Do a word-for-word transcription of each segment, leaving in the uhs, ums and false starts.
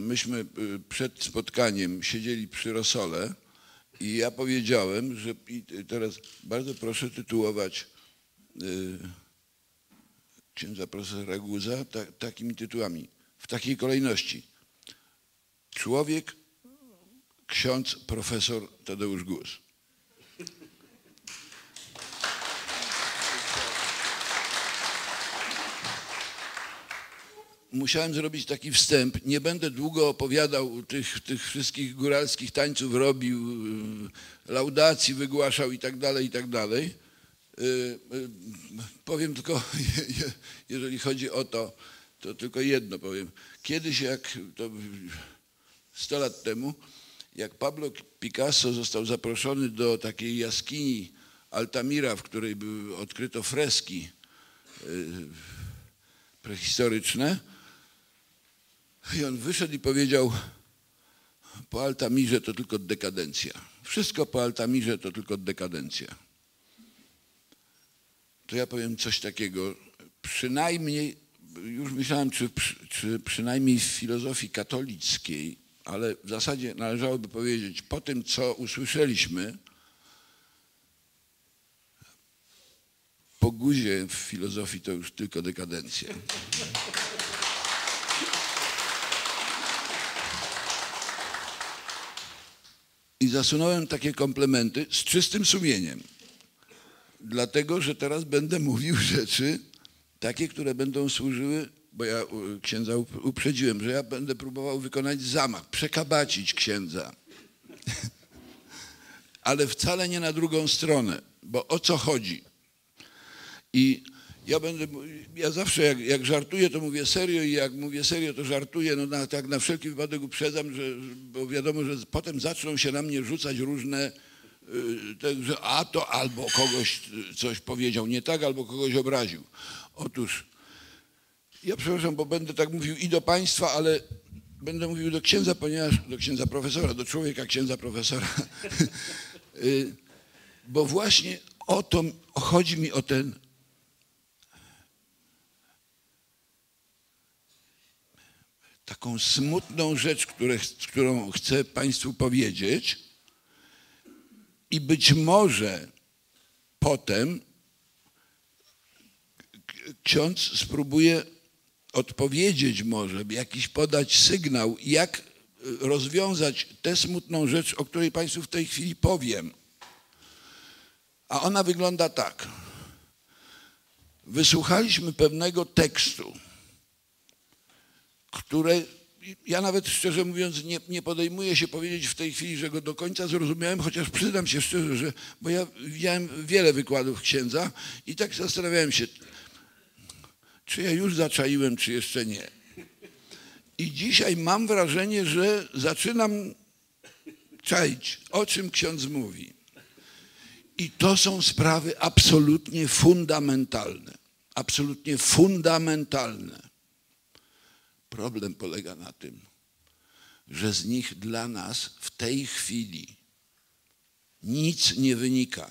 myśmy przed spotkaniem siedzieli przy rosole i ja powiedziałem, że i teraz bardzo proszę tytułować y, księdza profesora Guza ta, takimi tytułami, w takiej kolejności. Człowiek, ksiądz, profesor Tadeusz Guz. Musiałem zrobić taki wstęp. Nie będę długo opowiadał tych, tych wszystkich góralskich tańców, robił, laudacji wygłaszał i tak dalej, i tak dalej. Powiem tylko, jeżeli chodzi o to, to tylko jedno powiem. Kiedyś, jak to sto lat temu, jak Pablo Picasso został zaproszony do takiej jaskini Altamira, w której były, odkryto freski prehistoryczne, i on wyszedł i powiedział, po Altamirze to tylko dekadencja. Wszystko po Altamirze to tylko dekadencja. To ja powiem coś takiego, przynajmniej, już myślałem, czy, czy przynajmniej w filozofii katolickiej, ale w zasadzie należałoby powiedzieć, po tym, co usłyszeliśmy, po Guzie w filozofii to już tylko dekadencja. I zasunąłem takie komplementy z czystym sumieniem, dlatego że teraz będę mówił rzeczy takie, które będą służyły, bo ja księdza uprzedziłem, że ja będę próbował wykonać zamach, przekabacić księdza. Ale wcale nie na drugą stronę, bo o co chodzi? I ja będę, ja zawsze jak, jak żartuję, to mówię serio i jak mówię serio, to żartuję, no na, tak na wszelki wypadek uprzedzam, że, bo wiadomo, że potem zaczną się na mnie rzucać różne, te, że a to albo kogoś coś powiedział nie tak, albo kogoś obraził. Otóż ja przepraszam, bo będę tak mówił i do państwa, ale będę mówił do księdza, ponieważ do księdza profesora, do człowieka księdza profesora, bo właśnie o to chodzi mi, o ten taką smutną rzecz, które, którą chcę państwu powiedzieć i być może potem ksiądz spróbuje odpowiedzieć może, jakiś podać sygnał, jak rozwiązać tę smutną rzecz, o której państwu w tej chwili powiem. A ona wygląda tak. Wysłuchaliśmy pewnego tekstu, które ja nawet szczerze mówiąc nie, nie podejmuję się powiedzieć w tej chwili, że go do końca zrozumiałem, chociaż przyznam się szczerze, że bo ja widziałem wiele wykładów księdza i tak zastanawiałem się, czy ja już zaczaiłem, czy jeszcze nie. I dzisiaj mam wrażenie, że zaczynam czaić, o czym ksiądz mówi. I to są sprawy absolutnie fundamentalne. Absolutnie fundamentalne. Problem polega na tym, że z nich dla nas w tej chwili nic nie wynika.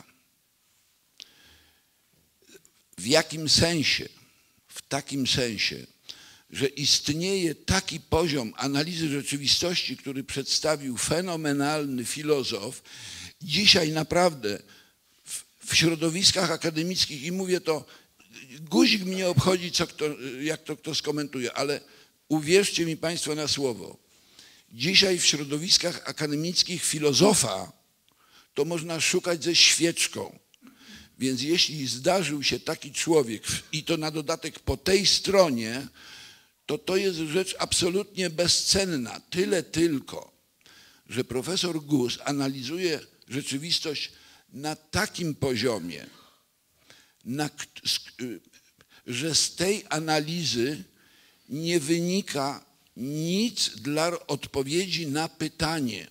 W jakim sensie? W takim sensie, że istnieje taki poziom analizy rzeczywistości, który przedstawił fenomenalny filozof. Dzisiaj naprawdę w, w środowiskach akademickich, i mówię to, guzik mnie obchodzi, co kto, jak to kto skomentuje, ale uwierzcie mi państwo na słowo, dzisiaj w środowiskach akademickich filozofa to można szukać ze świeczką. Więc jeśli zdarzył się taki człowiek i to na dodatek po tej stronie, to to jest rzecz absolutnie bezcenna. Tyle tylko, że profesor Guz analizuje rzeczywistość na takim poziomie, na, że z tej analizy nie wynika nic dla odpowiedzi na pytanie,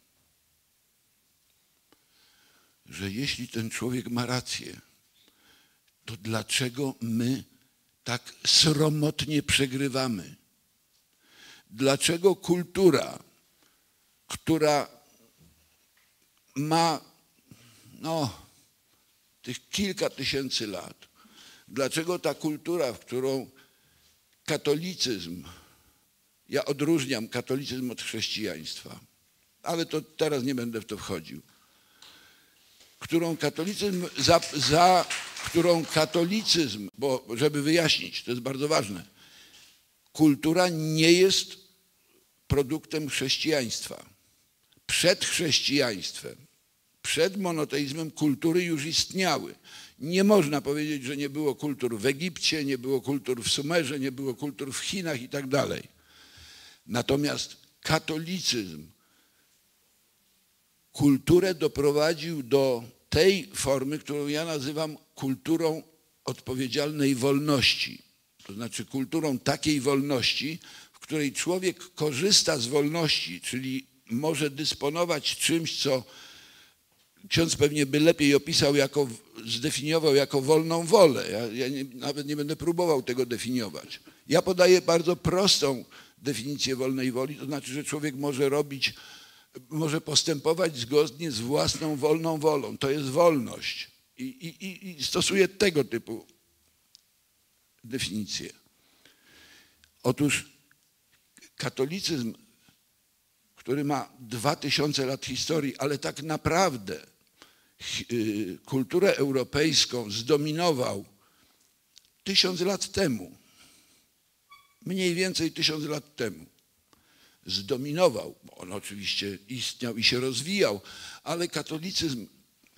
że jeśli ten człowiek ma rację, to dlaczego my tak sromotnie przegrywamy? Dlaczego kultura, która ma no, tych kilka tysięcy lat, dlaczego ta kultura, w którą katolicyzm ja odróżniam katolicyzm od chrześcijaństwa, ale to teraz nie będę w to wchodził. Którą katolicyzm, za, za którą katolicyzm, bo żeby wyjaśnić, to jest bardzo ważne, kultura nie jest produktem chrześcijaństwa. Przed chrześcijaństwem, przed monoteizmem kultury już istniały. Nie można powiedzieć, że nie było kultur w Egipcie, nie było kultur w Sumerze, nie było kultur w Chinach i tak dalej. Natomiast katolicyzm kulturę doprowadził do tej formy, którą ja nazywam kulturą odpowiedzialnej wolności. To znaczy kulturą takiej wolności, w której człowiek korzysta z wolności, czyli może dysponować czymś, co ksiądz pewnie by lepiej opisał, jako, zdefiniował jako wolną wolę. Ja, ja nie, nawet nie będę próbował tego definiować. Ja podaję bardzo prostą definicję wolnej woli, to znaczy, że człowiek może robić, może postępować zgodnie z własną wolną wolą. To jest wolność. I, i, i stosuję tego typu definicję. Otóż katolicyzm, który ma dwa tysiące lat historii, ale tak naprawdę kulturę europejską zdominował tysiąc lat temu, mniej więcej tysiąc lat temu. Zdominował, bo on oczywiście istniał i się rozwijał, ale katolicyzm,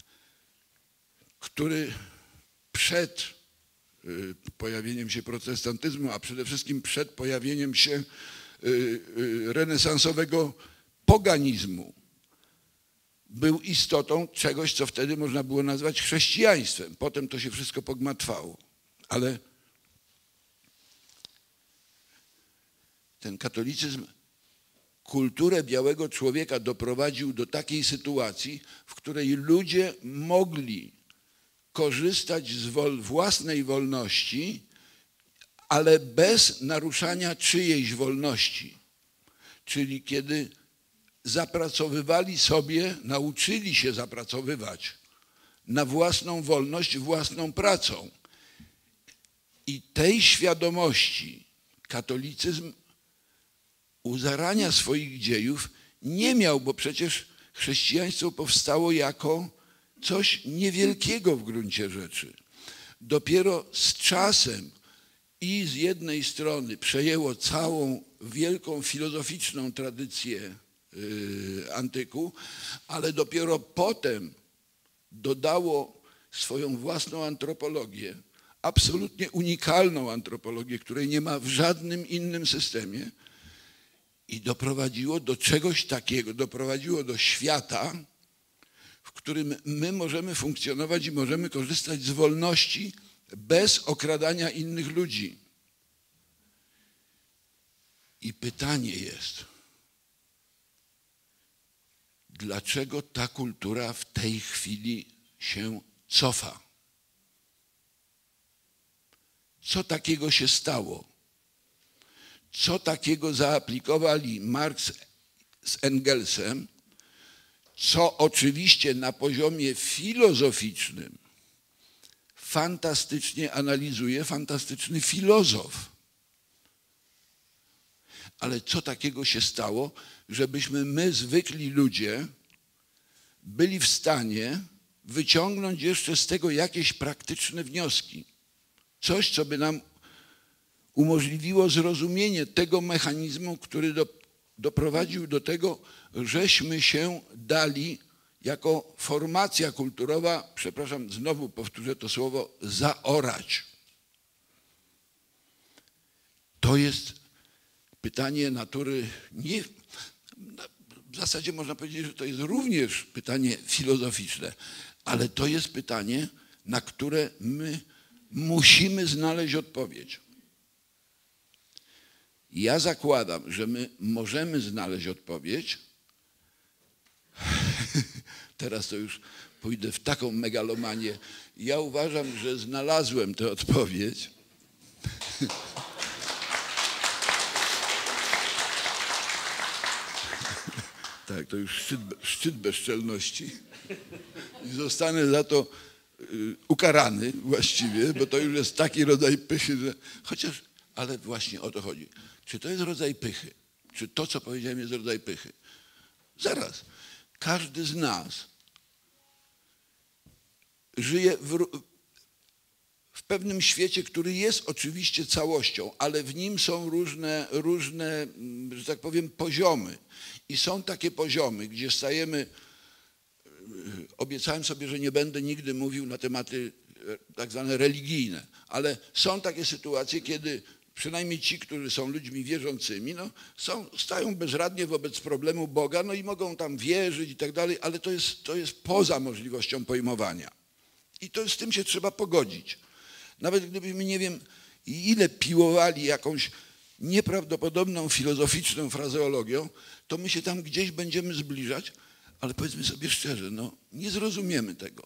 który przed pojawieniem się protestantyzmu, a przede wszystkim przed pojawieniem się renesansowego poganizmu, był istotą czegoś, co wtedy można było nazwać chrześcijaństwem. Potem to się wszystko pogmatwało. Ale ten katolicyzm kulturę białego człowieka doprowadził do takiej sytuacji, w której ludzie mogli korzystać z wol, własnej wolności, ale bez naruszania czyjejś wolności. Czyli kiedy zapracowywali sobie, nauczyli się zapracowywać na własną wolność własną pracą. I tej świadomości katolicyzm u zarania swoich dziejów nie miał, bo przecież chrześcijaństwo powstało jako coś niewielkiego w gruncie rzeczy. Dopiero z czasem i z jednej strony przejęło całą wielką filozoficzną tradycję yy, antyku, ale dopiero potem dodało swoją własną antropologię, absolutnie unikalną antropologię, której nie ma w żadnym innym systemie, i doprowadziło do czegoś takiego, doprowadziło do świata, w którym my możemy funkcjonować i możemy korzystać z wolności bez okradania innych ludzi. I pytanie jest, dlaczego ta kultura w tej chwili się cofa? Co takiego się stało? Co takiego zaaplikowali Marx z Engelsem, co oczywiście na poziomie filozoficznym fantastycznie analizuje fantastyczny filozof. Ale co takiego się stało, żebyśmy my, zwykli ludzie, byli w stanie wyciągnąć jeszcze z tego jakieś praktyczne wnioski? Coś, co by nam umożliwiło zrozumienie tego mechanizmu, który do, doprowadził do tego, żeśmy się dali jako formacja kulturowa, przepraszam, znowu powtórzę to słowo, zaorać. To jest pytanie natury, nie, w zasadzie można powiedzieć, że to jest również pytanie filozoficzne, ale to jest pytanie, na które my musimy znaleźć odpowiedź. Ja zakładam, że my możemy znaleźć odpowiedź. Teraz to już pójdę w taką megalomanię. Ja uważam, że znalazłem tę odpowiedź. Tak, to już szczyt, szczyt bezczelności. I zostanę za to y, ukarany właściwie, bo to już jest taki rodzaj pychy, że chociaż ale właśnie o to chodzi. Czy to jest rodzaj pychy? Czy to, co powiedziałem, jest rodzaj pychy? Zaraz. Każdy z nas żyje w, w pewnym świecie, który jest oczywiście całością, ale w nim są różne, różne, że tak powiem, poziomy. I są takie poziomy, gdzie stajemy, obiecałem sobie, że nie będę nigdy mówił na tematy tak zwane religijne, ale są takie sytuacje, kiedy przynajmniej ci, którzy są ludźmi wierzącymi, no, są, stają bezradnie wobec problemu Boga, no i mogą tam wierzyć i tak dalej, ale to jest, to jest poza możliwością pojmowania. I to z tym się trzeba pogodzić. Nawet gdybyśmy, nie wiem, ile piłowali jakąś nieprawdopodobną filozoficzną frazeologią, to my się tam gdzieś będziemy zbliżać, ale powiedzmy sobie szczerze, no nie zrozumiemy tego.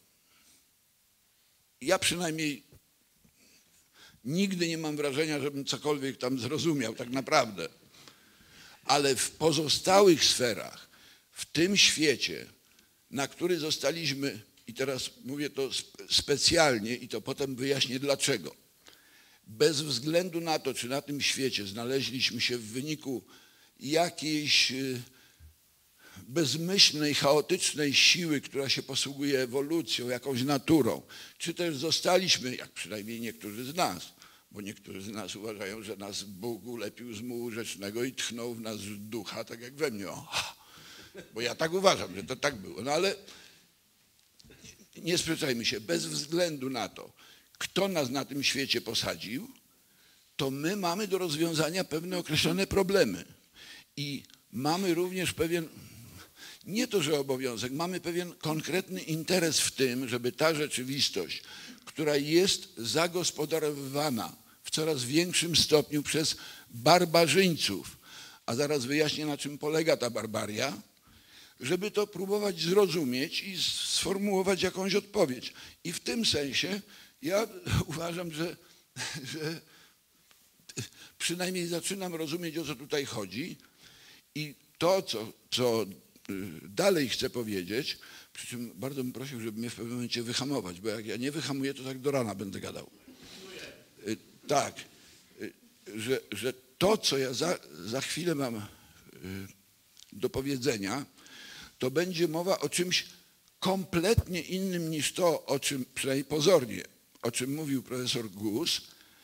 Ja przynajmniej nigdy nie mam wrażenia, żebym cokolwiek tam zrozumiał tak naprawdę. Ale w pozostałych sferach, w tym świecie, na który zostaliśmy, i teraz mówię to specjalnie i to potem wyjaśnię dlaczego, bez względu na to, czy na tym świecie znaleźliśmy się w wyniku jakiejś bezmyślnej, chaotycznej siły, która się posługuje ewolucją, jakąś naturą, czy też zostaliśmy, jak przynajmniej niektórzy z nas, bo niektórzy z nas uważają, że nas Bóg ulepił z mułu rzecznego i tchnął w nas ducha, tak jak we mnie. O, bo ja tak uważam, że to tak było. No ale nie sprzeczajmy się, bez względu na to, kto nas na tym świecie posadził, to my mamy do rozwiązania pewne określone problemy. I mamy również pewien, nie to, że obowiązek, mamy pewien konkretny interes w tym, żeby ta rzeczywistość, która jest zagospodarowywana w coraz większym stopniu przez barbarzyńców, a zaraz wyjaśnię, na czym polega ta barbaria, żeby to próbować zrozumieć i sformułować jakąś odpowiedź. I w tym sensie ja uważam, że, że przynajmniej zaczynam rozumieć, o co tutaj chodzi. I to, co, co dalej chcę powiedzieć, przy czym bardzo bym prosił, żeby mnie w pewnym momencie wyhamować, bo jak ja nie wyhamuję, to tak do rana będę gadał. Tak, że, że to, co ja za, za chwilę mam do powiedzenia, to będzie mowa o czymś kompletnie innym niż to, o czym, przynajmniej pozornie, o czym mówił profesor Gus,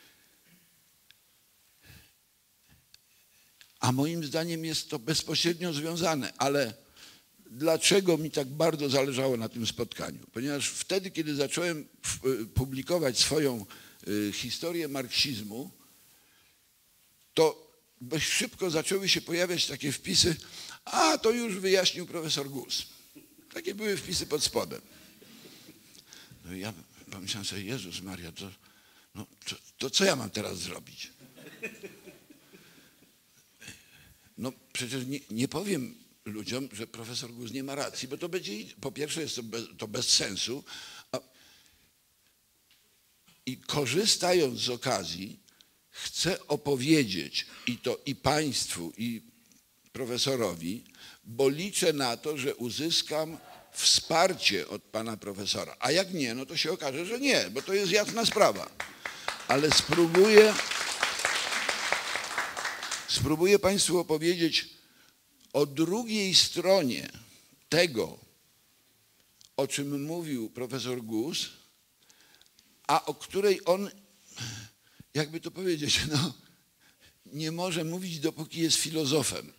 a moim zdaniem jest to bezpośrednio związane. Ale dlaczego mi tak bardzo zależało na tym spotkaniu? Ponieważ wtedy, kiedy zacząłem publikować swoją historię marksizmu, to dość szybko zaczęły się pojawiać takie wpisy, a to już wyjaśnił profesor Gus. Takie były wpisy pod spodem. No i ja pomyślałem sobie, Jezus Maria, to, no, to, to co ja mam teraz zrobić? No przecież nie, nie powiem ludziom, że profesor Gus nie ma racji, bo to będzie, po pierwsze jest to bez, to bez sensu, a, i korzystając z okazji chcę opowiedzieć i to i państwu, i profesorowi, bo liczę na to, że uzyskam wsparcie od pana profesora. A jak nie, no to się okaże, że nie, bo to jest jasna sprawa. Ale spróbuję, spróbuję państwu opowiedzieć o drugiej stronie tego, o czym mówił profesor Gus, a o której on, jakby to powiedzieć, no, nie może mówić, dopóki jest filozofem.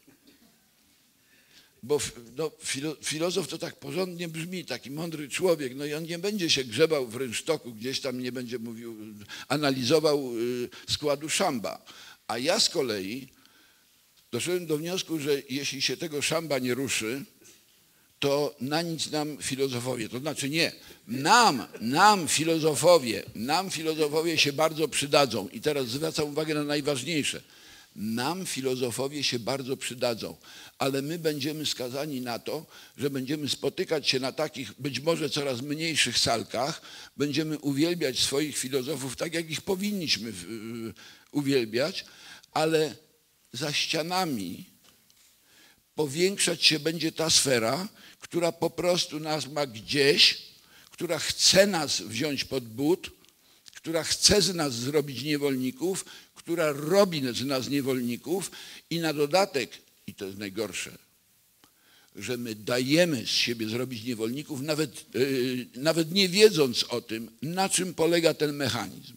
Bo no, filo, filozof to tak porządnie brzmi, taki mądry człowiek, no i on nie będzie się grzebał w rynsztoku, gdzieś tam nie będzie mówił, analizował y, składu szamba. A ja z kolei doszedłem do wniosku, że jeśli się tego szamba nie ruszy, to na nic nam filozofowie, to znaczy nie, nam, nam filozofowie, nam filozofowie się bardzo przydadzą. I teraz zwracam uwagę na najważniejsze. Nam filozofowie się bardzo przydadzą, ale my będziemy skazani na to, że będziemy spotykać się na takich być może coraz mniejszych salkach, będziemy uwielbiać swoich filozofów tak, jak ich powinniśmy uwielbiać, ale za ścianami powiększać się będzie ta sfera, która po prostu nas ma gdzieś, która chce nas wziąć pod but, która chce z nas zrobić niewolników, która robi z nas niewolników i na dodatek, i to jest najgorsze, że my dajemy z siebie zrobić niewolników, nawet, yy, nawet nie wiedząc o tym, na czym polega ten mechanizm.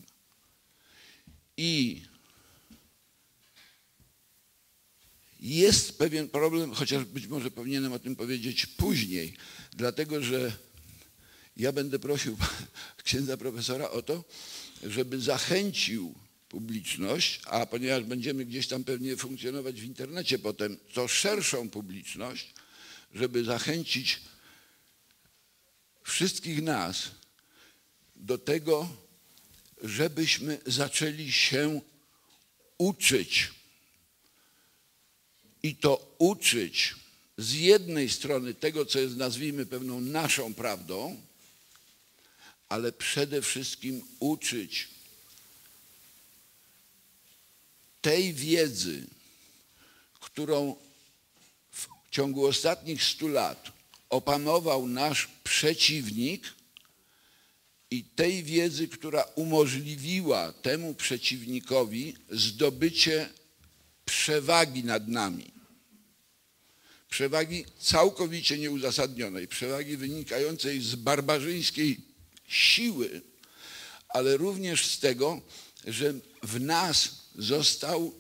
I jest pewien problem, chociaż być może powinienem o tym powiedzieć później, dlatego że ja będę prosił księdza profesora o to, żeby zachęcił publiczność, a ponieważ będziemy gdzieś tam pewnie funkcjonować w internecie potem, to szerszą publiczność, żeby zachęcić wszystkich nas do tego, żebyśmy zaczęli się uczyć. I to uczyć z jednej strony tego, co jest, nazwijmy, pewną naszą prawdą, ale przede wszystkim uczyć tej wiedzy, którą w ciągu ostatnich stu lat opanował nasz przeciwnik, i tej wiedzy, która umożliwiła temu przeciwnikowi zdobycie przewagi nad nami. Przewagi całkowicie nieuzasadnionej, przewagi wynikającej z barbarzyńskiej siły, ale również z tego, że w nas został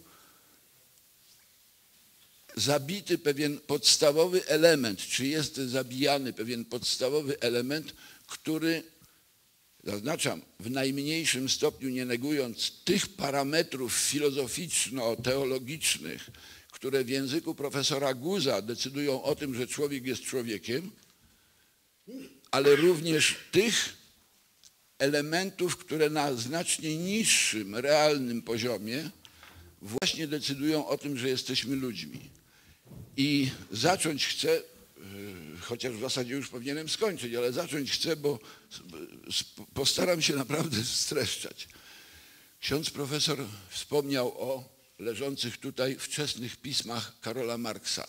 zabity pewien podstawowy element, czy jest zabijany pewien podstawowy element, który, zaznaczam, w najmniejszym stopniu nie negując tych parametrów filozoficzno-teologicznych, które w języku profesora Guza decydują o tym, że człowiek jest człowiekiem, ale również tych elementów, które na znacznie niższym, realnym poziomie właśnie decydują o tym, że jesteśmy ludźmi. I zacząć chcę, chociaż w zasadzie już powinienem skończyć, ale zacząć chcę, bo postaram się naprawdę streszczać. Ksiądz profesor wspomniał o leżących tutaj wczesnych pismach Karola Marksa.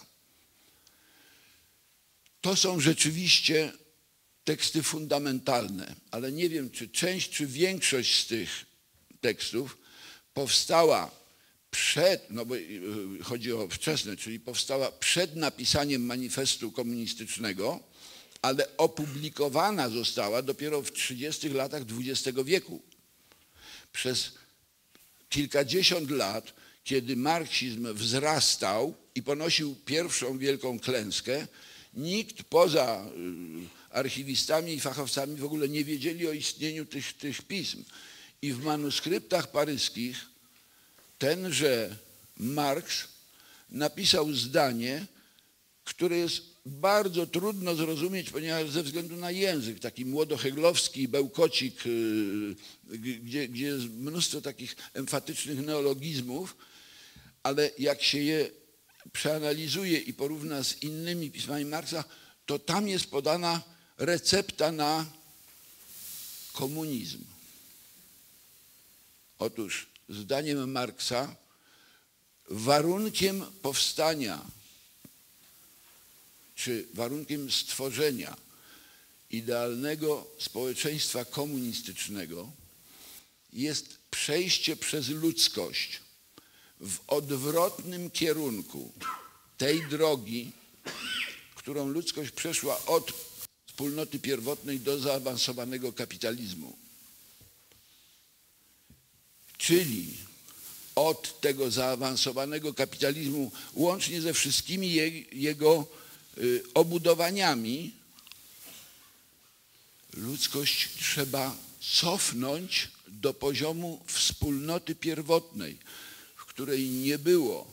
To są rzeczywiście teksty fundamentalne, ale nie wiem, czy część, czy większość z tych tekstów powstała przed, no bo chodzi o wczesne, czyli powstała przed napisaniem manifestu komunistycznego, ale opublikowana została dopiero w trzydziestych latach dwudziestego wieku. Przez kilkadziesiąt lat, kiedy marksizm wzrastał i ponosił pierwszą wielką klęskę, nikt poza archiwistami i fachowcami w ogóle nie wiedzieli o istnieniu tych, tych pism. I w manuskryptach paryskich tenże Marks napisał zdanie, które jest bardzo trudno zrozumieć, ponieważ ze względu na język, taki młodoheglowski, bełkocik, gdzie, gdzie jest mnóstwo takich emfatycznych neologizmów, ale jak się je przeanalizuje i porówna z innymi pismami Marksa, to tam jest podana recepta na komunizm. Otóż zdaniem Marksa warunkiem powstania czy warunkiem stworzenia idealnego społeczeństwa komunistycznego jest przejście przez ludzkość w odwrotnym kierunku tej drogi, którą ludzkość przeszła od wspólnoty pierwotnej do zaawansowanego kapitalizmu. Czyli od tego zaawansowanego kapitalizmu, łącznie ze wszystkimi je, jego y, obudowaniami, ludzkość trzeba cofnąć do poziomu wspólnoty pierwotnej, w której nie było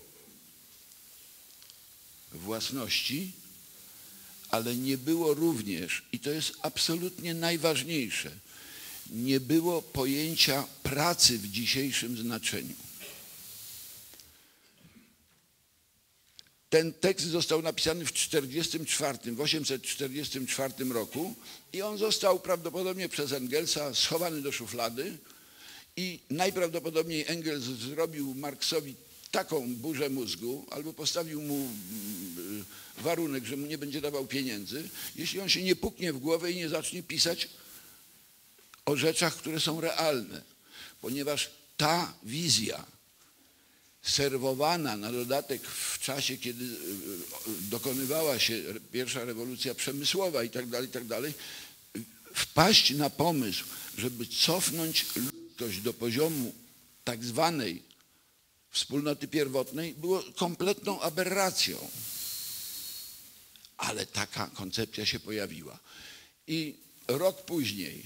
własności, ale nie było również, i to jest absolutnie najważniejsze, nie było pojęcia pracy w dzisiejszym znaczeniu. Ten tekst został napisany w czterdziestym czwartym, w osiemset czterdziestym czwartym roku i on został prawdopodobnie przez Engelsa schowany do szuflady i najprawdopodobniej Engels zrobił Marksowi taką burzę mózgu albo postawił mu warunek, że mu nie będzie dawał pieniędzy, jeśli on się nie puknie w głowę i nie zacznie pisać o rzeczach, które są realne. ponieważ ta wizja serwowana na dodatek w czasie, kiedy dokonywała się pierwsza rewolucja przemysłowa i tak dalej, i tak dalej, wpaść na pomysł, żeby cofnąć ludzkość do poziomu tak zwanej wspólnoty pierwotnej, było kompletną aberracją. Ale taka koncepcja się pojawiła. I rok później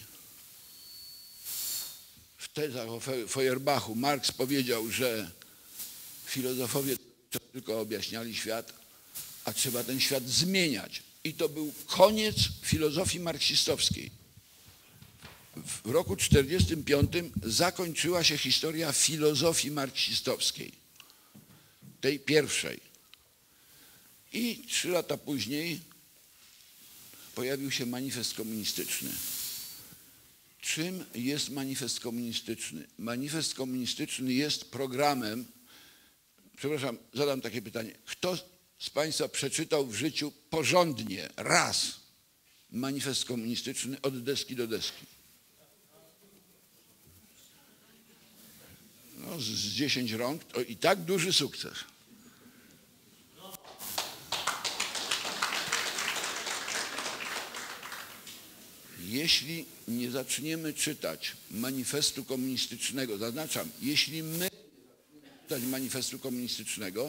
w tezach o Feuerbachu Marx powiedział, że filozofowie tylko objaśniali świat, a trzeba ten świat zmieniać. I to był koniec filozofii marksistowskiej. W roku tysiąc dziewięćset czterdziestym piątym zakończyła się historia filozofii marksistowskiej, tej pierwszej. I trzy lata później pojawił się manifest komunistyczny. Czym jest manifest komunistyczny? Manifest komunistyczny jest programem, przepraszam, zadam takie pytanie. Kto z Państwa przeczytał w życiu porządnie, raz, manifest komunistyczny od deski do deski? No, z dziesięć rąk to i tak duży sukces. Jeśli nie zaczniemy czytać manifestu komunistycznego, zaznaczam, jeśli my nie zaczniemy czytać manifestu komunistycznego,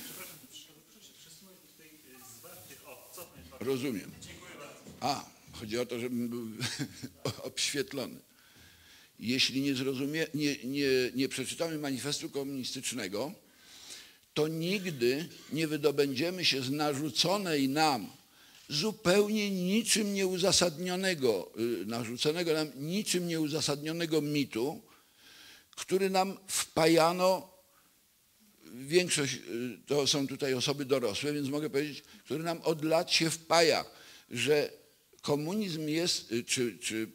rozumiem. A, chodzi o to, żebym był obświetlony. Jeśli nie, zrozumie, nie, nie, nie przeczytamy manifestu komunistycznego, to nigdy nie wydobędziemy się z narzuconej nam zupełnie niczym nieuzasadnionego, narzuconego nam niczym nieuzasadnionego mitu, który nam wpajano, większość to są tutaj osoby dorosłe, więc mogę powiedzieć, który nam od lat się wpaja, że komunizm jest, czy, czy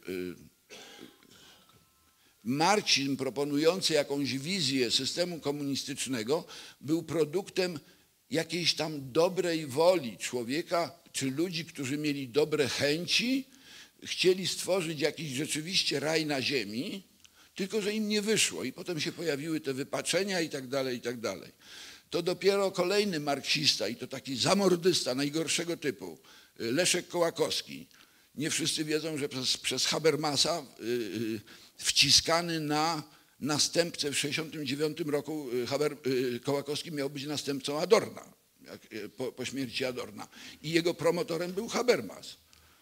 marksizm proponujący jakąś wizję systemu komunistycznego był produktem jakiejś tam dobrej woli człowieka, czy ludzi, którzy mieli dobre chęci, chcieli stworzyć jakiś rzeczywiście raj na ziemi, tylko że im nie wyszło i potem się pojawiły te wypaczenia i tak dalej, i tak dalej. To dopiero kolejny marksista i to taki zamordysta najgorszego typu, Leszek Kołakowski. Nie wszyscy wiedzą, że przez, przez Habermasa yy, wciskany na następcę w tysiąc dziewięćset sześćdziesiątym dziewiątym roku Haber, yy, Kołakowski miał być następcą Adorna. Jak, po, po śmierci Adorna. I jego promotorem był Habermas.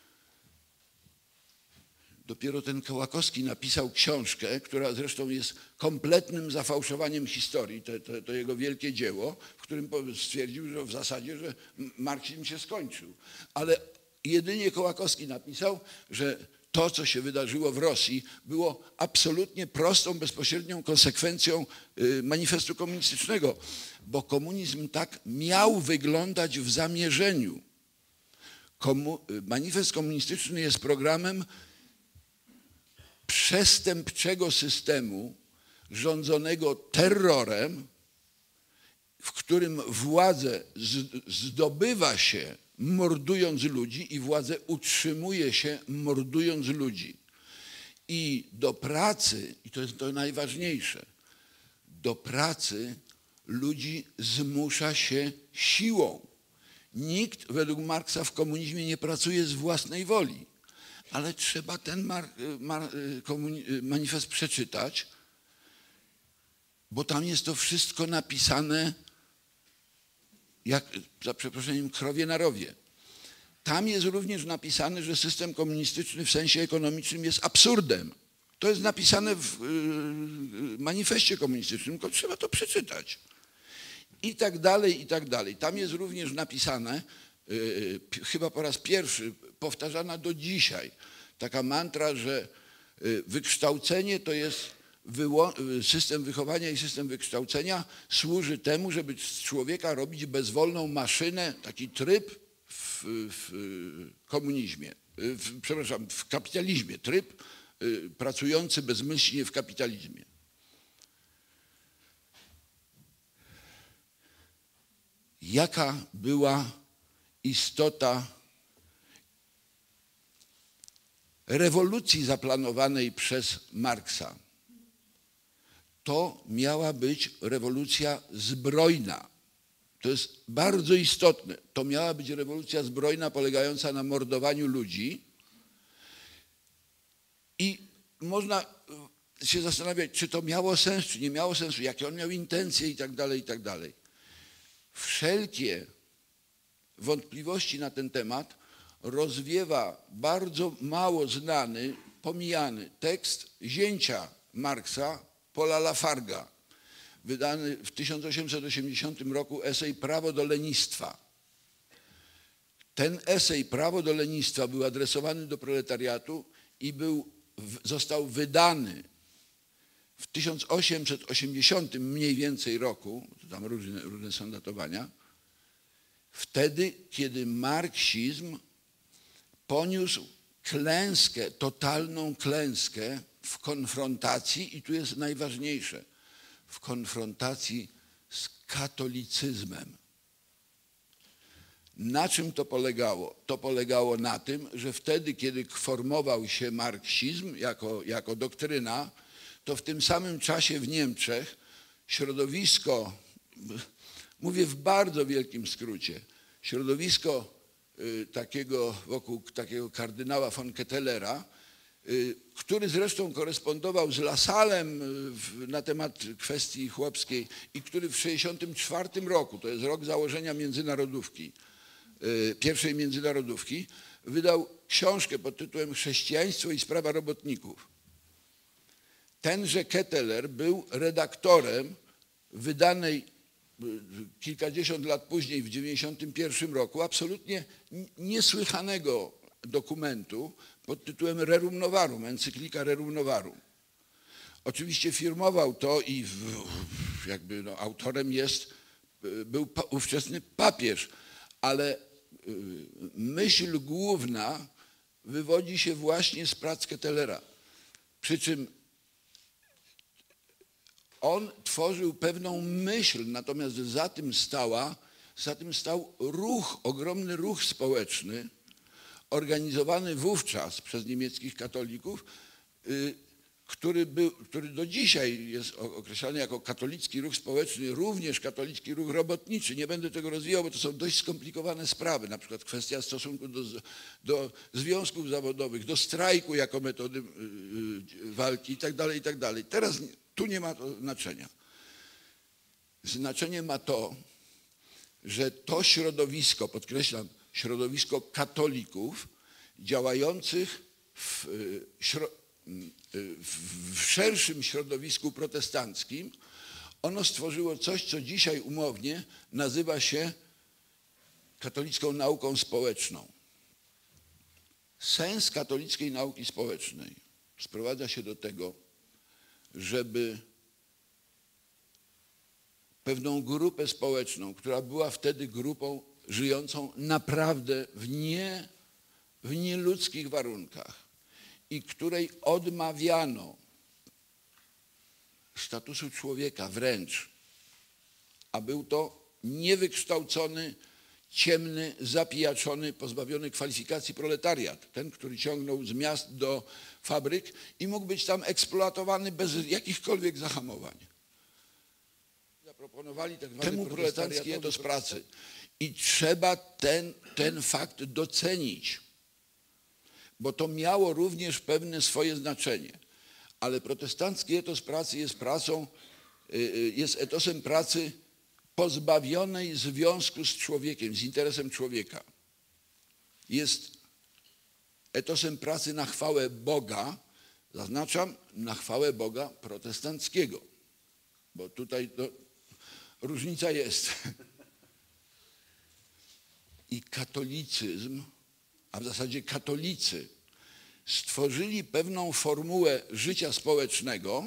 Dopiero ten Kołakowski napisał książkę, która zresztą jest kompletnym zafałszowaniem historii, to, to, to jego wielkie dzieło, w którym stwierdził, że w zasadzie, że marksizm się skończył. Ale jedynie Kołakowski napisał, że to, co się wydarzyło w Rosji, było absolutnie prostą, bezpośrednią konsekwencją manifestu komunistycznego, bo komunizm tak miał wyglądać w zamierzeniu. Komu- manifest komunistyczny jest programem przestępczego systemu rządzonego terrorem, w którym władzę zdobywa się mordując ludzi i władzę utrzymuje się mordując ludzi. I do pracy, i to jest to najważniejsze, do pracy ludzi zmusza się siłą. Nikt według Marksa w komunizmie nie pracuje z własnej woli, ale trzeba ten mar, mar, komuni- manifest przeczytać, bo tam jest to wszystko napisane jak, za przeproszeniem, krowie na rowie. Tam jest również napisane, że system komunistyczny w sensie ekonomicznym jest absurdem. To jest napisane w manifestie komunistycznym, tylko trzeba to przeczytać. I tak dalej, i tak dalej. Tam jest również napisane, yy, chyba po raz pierwszy, powtarzana do dzisiaj, taka mantra, że yy, wykształcenie to jest wyło- system wychowania i system wykształcenia służy temu, żeby z człowieka robić bezwolną maszynę, taki tryb w, w komunizmie, w, przepraszam, w kapitalizmie, tryb yy, pracujący bezmyślnie w kapitalizmie. Jaka była istota rewolucji zaplanowanej przez Marksa? to miała być rewolucja zbrojna. To jest bardzo istotne. To miała być rewolucja zbrojna polegająca na mordowaniu ludzi. I można się zastanawiać, czy to miało sens, czy nie miało sensu, jakie on miał intencje i tak dalej, i tak dalej. Wszelkie wątpliwości na ten temat rozwiewa bardzo mało znany, pomijany tekst zięcia Marksa, Paula Lafarga, wydany w tysiąc osiemset osiemdziesiątym roku esej Prawo do lenistwa. Ten esej Prawo do lenistwa był adresowany do proletariatu i był, został wydany w tysiąc osiemset osiemdziesiątym mniej więcej roku, tam różne, różne są datowania, wtedy, kiedy marksizm poniósł klęskę, totalną klęskę w konfrontacji, i tu jest najważniejsze, w konfrontacji z katolicyzmem. Na czym to polegało? To polegało na tym, że wtedy, kiedy formował się marksizm jako, jako doktryna, to w tym samym czasie w Niemczech środowisko, mówię w bardzo wielkim skrócie, środowisko y, takiego wokół takiego kardynała von Kettelera, y, który zresztą korespondował z Lassalem y, na temat kwestii chłopskiej i który w tysiąc dziewięćset sześćdziesiątym czwartym roku, to jest rok założenia międzynarodówki, y, pierwszej międzynarodówki, wydał książkę pod tytułem Chrześcijaństwo i sprawa robotników. Tenże Ketteler był redaktorem wydanej kilkadziesiąt lat później, w tysiąc dziewięćset dziewięćdziesiątym pierwszym roku, absolutnie niesłychanego dokumentu pod tytułem Rerum Novarum, encyklika Rerum Novarum. Oczywiście firmował to i w, jakby no, autorem jest, był pa, ówczesny papież, ale myśl główna wywodzi się właśnie z prac Kettellera. Przy czym on tworzył pewną myśl, natomiast za tym stała, za tym stał ruch, ogromny ruch społeczny, organizowany wówczas przez niemieckich katolików, który, był, który do dzisiaj jest określany jako katolicki ruch społeczny, również katolicki ruch robotniczy. Nie będę tego rozwijał, bo to są dość skomplikowane sprawy, na przykład kwestia stosunku do, do związków zawodowych, do strajku jako metody walki itd., itd. Teraz tu nie ma to znaczenia. Znaczenie ma to, że to środowisko, podkreślam, środowisko katolików działających w, w szerszym środowisku protestanckim, ono stworzyło coś, co dzisiaj umownie nazywa się katolicką nauką społeczną. Sens katolickiej nauki społecznej sprowadza się do tego, żeby pewną grupę społeczną, która była wtedy grupą żyjącą naprawdę w, nie, w nieludzkich warunkach i której odmawiano statusu człowieka wręcz, a był to niewykształcony, ciemny, zapijaczony, pozbawiony kwalifikacji proletariat. Ten, który ciągnął z miast do fabryk i mógł być tam eksploatowany bez jakichkolwiek zahamowań. Zaproponowali tak zwany temu proletancki etos pracy. I trzeba ten, ten fakt docenić, bo to miało również pewne swoje znaczenie. Ale protestancki etos pracy jest pracą, jest etosem pracy pozbawionej związku z człowiekiem, z interesem człowieka. Jest etosem pracy na chwałę Boga, zaznaczam, na chwałę Boga protestanckiego, bo tutaj to, różnica jest. I katolicyzm, a w zasadzie katolicy, stworzyli pewną formułę życia społecznego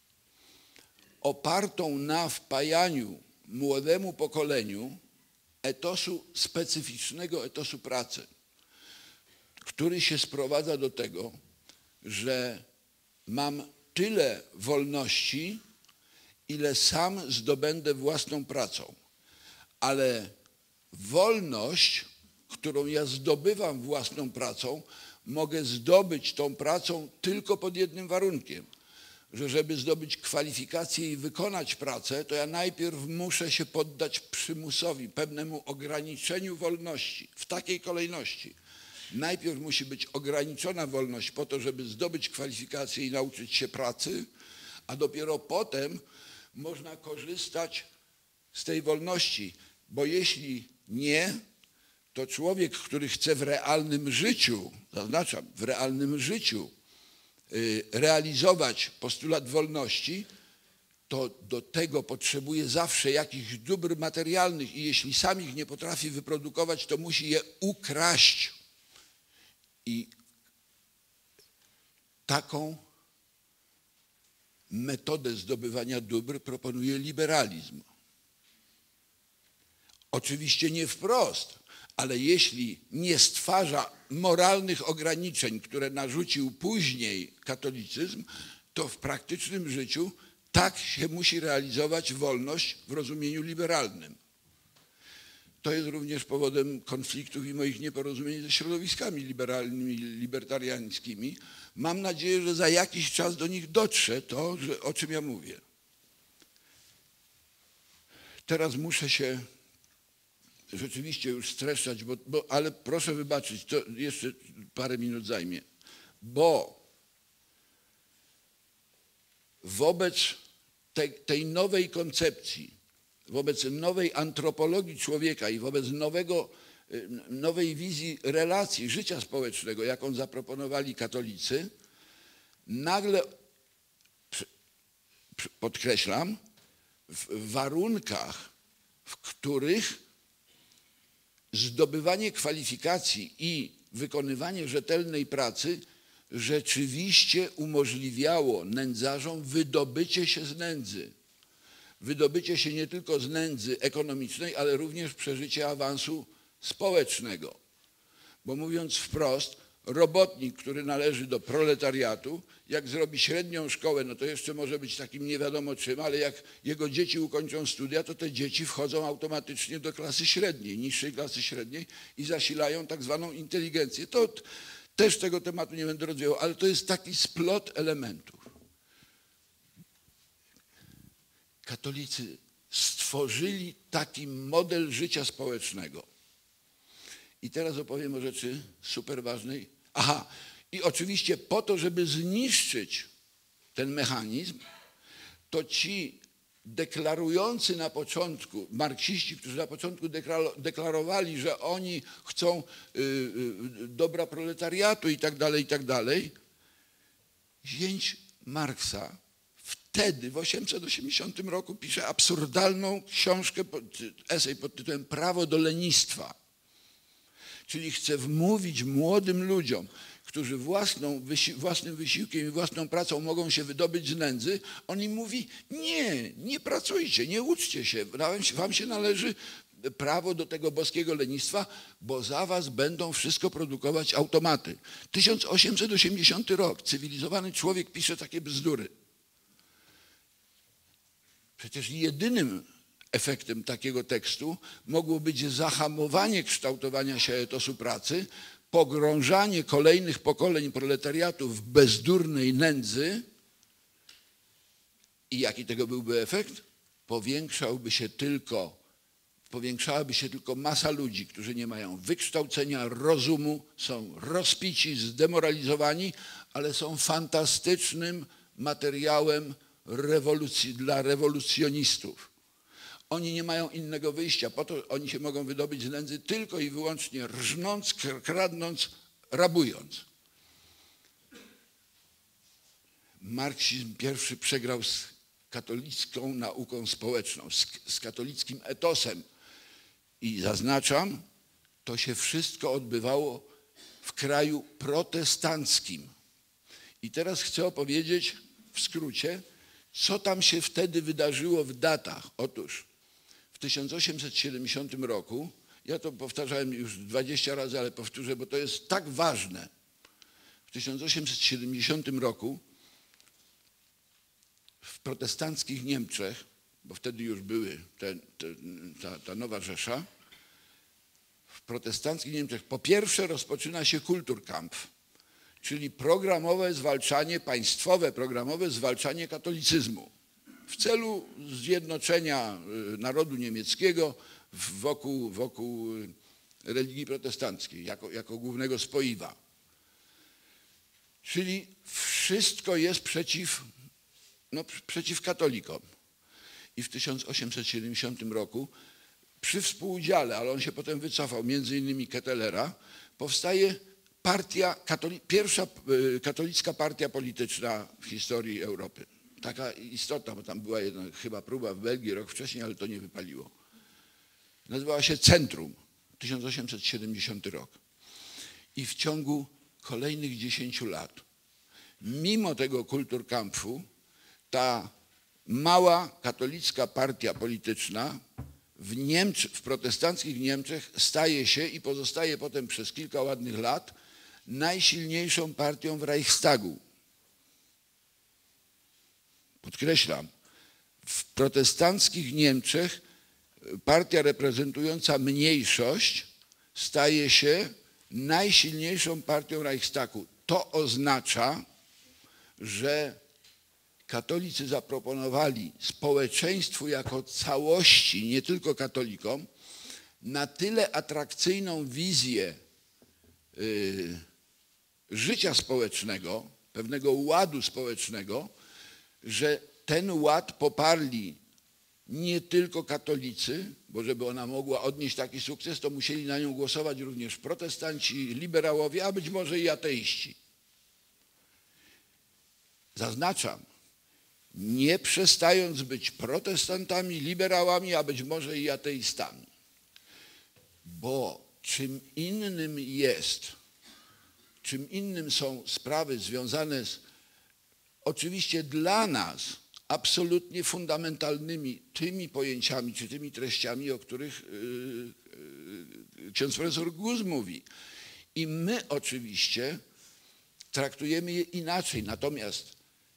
opartą na wpajaniu młodemu pokoleniu etosu, specyficznego etosu pracy, który się sprowadza do tego, że mam tyle wolności, ile sam zdobędę własną pracą. Ale wolność, którą ja zdobywam własną pracą, mogę zdobyć tą pracą tylko pod jednym warunkiem, że żeby zdobyć kwalifikację i wykonać pracę, to ja najpierw muszę się poddać przymusowi, pewnemu ograniczeniu wolności w takiej kolejności. Najpierw musi być ograniczona wolność po to, żeby zdobyć kwalifikację i nauczyć się pracy, a dopiero potem można korzystać z tej wolności, bo jeśli nie, to człowiek, który chce w realnym życiu, zaznaczam, w realnym życiu realizować postulat wolności, to do tego potrzebuje zawsze jakichś dóbr materialnych i jeśli sam ich nie potrafi wyprodukować, to musi je ukraść. I taką metodę zdobywania dóbr proponuje liberalizm. Oczywiście nie wprost, ale jeśli nie stwarza moralnych ograniczeń, które narzucił później katolicyzm, to w praktycznym życiu tak się musi realizować wolność w rozumieniu liberalnym. To jest również powodem konfliktów i moich nieporozumień ze środowiskami liberalnymi, libertariańskimi. Mam nadzieję, że za jakiś czas do nich dotrze to, że, o czym ja mówię. Teraz muszę się rzeczywiście już streszczać, bo, bo, ale proszę wybaczyć, to jeszcze parę minut zajmie, bo wobec te, tej nowej koncepcji, wobec nowej antropologii człowieka i wobec nowego, nowej wizji relacji, życia społecznego, jaką zaproponowali katolicy, nagle, podkreślam, w warunkach, w których zdobywanie kwalifikacji i wykonywanie rzetelnej pracy rzeczywiście umożliwiało nędzarzom wydobycie się z nędzy. Wydobycie się nie tylko z nędzy ekonomicznej, ale również przeżycie awansu społecznego. Bo mówiąc wprost, robotnik, który należy do proletariatu, jak zrobi średnią szkołę, no to jeszcze może być takim nie wiadomo czym, ale jak jego dzieci ukończą studia, to te dzieci wchodzą automatycznie do klasy średniej, niższej klasy średniej i zasilają tak zwaną inteligencję. To też tego tematu nie będę rozwijał, ale to jest taki splot elementów. Katolicy stworzyli taki model życia społecznego. I teraz opowiem o rzeczy super ważnej. Aha, i oczywiście po to, żeby zniszczyć ten mechanizm, to ci deklarujący na początku, marksiści, którzy na początku deklarowali, że oni chcą y, y, dobra proletariatu i tak dalej, i tak dalej, zięć Marksa wtedy, w osiemset osiemdziesiątym roku, pisze absurdalną książkę, esej pod tytułem Prawo do lenistwa. Czyli chce wmówić młodym ludziom, którzy własną, wysi własnym wysiłkiem i własną pracą mogą się wydobyć z nędzy, on im mówi, nie, nie pracujcie, nie uczcie się, wam się należy prawo do tego boskiego lenistwa, bo za was będą wszystko produkować automaty. tysiąc osiemset osiemdziesiąty rok, cywilizowany człowiek pisze takie bzdury. Przecież jedynym efektem takiego tekstu mogło być zahamowanie kształtowania się etosu pracy, pogrążanie kolejnych pokoleń proletariatu w bezdurnej nędzy. I jaki tego byłby efekt? Powiększałby się tylko, powiększałaby się tylko masa ludzi, którzy nie mają wykształcenia, rozumu, są rozpici, zdemoralizowani, ale są fantastycznym materiałem rewolucji, dla rewolucjonistów. Oni nie mają innego wyjścia, po to oni się mogą wydobyć z nędzy tylko i wyłącznie rżnąc, kradnąc, rabując. Marksizm pierwszy przegrał z katolicką nauką społeczną, z, z katolickim etosem. I zaznaczam, to się wszystko odbywało w kraju protestanckim. I teraz chcę opowiedzieć w skrócie, co tam się wtedy wydarzyło w datach. Otóż w tysiąc osiemset siedemdziesiątym roku, ja to powtarzałem już dwadzieścia razy, ale powtórzę, bo to jest tak ważne. W tysiąc osiemset siedemdziesiątym roku w protestanckich Niemczech, bo wtedy już były te, te, ta, ta nowa Rzesza, w protestanckich Niemczech po pierwsze rozpoczyna się Kulturkampf, czyli programowe zwalczanie, państwowe programowe zwalczanie katolicyzmu w celu zjednoczenia narodu niemieckiego wokół, wokół religii protestanckiej jako, jako głównego spoiwa. Czyli wszystko jest przeciw, no, przeciw katolikom. I w tysiąc osiemset siedemdziesiątym roku przy współudziale, ale on się potem wycofał, między innymi Kettelera, powstaje partia, katoli pierwsza katolicka partia polityczna w historii Europy. Taka istotna, bo tam była jedna chyba próba w Belgii rok wcześniej, ale to nie wypaliło. Nazywała się Centrum, tysiąc osiemset siedemdziesiąty rok. I w ciągu kolejnych dziesięciu lat, mimo tego Kulturkampfu, ta mała katolicka partia polityczna w, Niemczech, w protestanckich Niemczech staje się i pozostaje potem przez kilka ładnych lat najsilniejszą partią w Reichstagu. Podkreślam, w protestanckich Niemczech partia reprezentująca mniejszość staje się najsilniejszą partią Reichstagu. To oznacza, że katolicy zaproponowali społeczeństwu jako całości, nie tylko katolikom, na tyle atrakcyjną wizję y, życia społecznego, pewnego ładu społecznego, że ten ład poparli nie tylko katolicy, bo żeby ona mogła odnieść taki sukces, to musieli na nią głosować również protestanci, liberałowie, a być może i ateiści. Zaznaczam, nie przestając być protestantami, liberałami, a być może i ateistami. Bo czym innym jest, czym innym są sprawy związane z oczywiście dla nas absolutnie fundamentalnymi tymi pojęciami czy tymi treściami, o których yy, yy, ksiądz profesor Guz mówi. I my oczywiście traktujemy je inaczej. Natomiast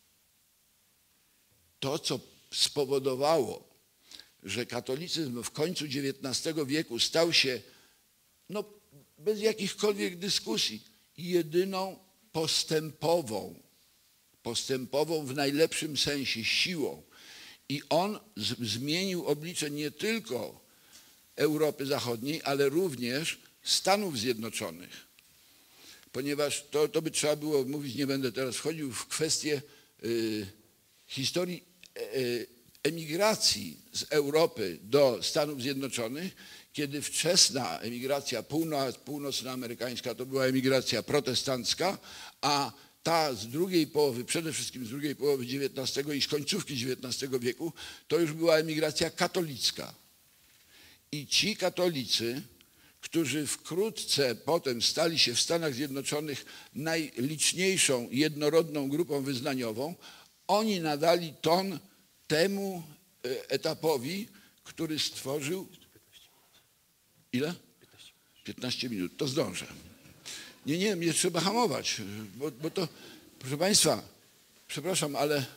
to, co spowodowało, że katolicyzm w końcu dziewiętnastego wieku stał się, no, bez jakichkolwiek dyskusji, jedyną postępową, postępową w najlepszym sensie siłą. I on z, zmienił oblicze nie tylko Europy Zachodniej, ale również Stanów Zjednoczonych. Ponieważ to, to by trzeba było mówić, nie będę teraz wchodził w kwestię y, historii y, emigracji z Europy do Stanów Zjednoczonych, kiedy wczesna emigracja północ, północnoamerykańska to była emigracja protestancka, a ta z drugiej połowy, przede wszystkim z drugiej połowy dziewiętnastego i z końcówki dziewiętnastego wieku, to już była emigracja katolicka. I ci katolicy, którzy wkrótce potem stali się w Stanach Zjednoczonych najliczniejszą jednorodną grupą wyznaniową, oni nadali ton temu etapowi, który stworzył... Ile? piętnaście minut. To zdążę. Nie, nie, mnie trzeba hamować, bo, bo to, proszę Państwa, przepraszam, ale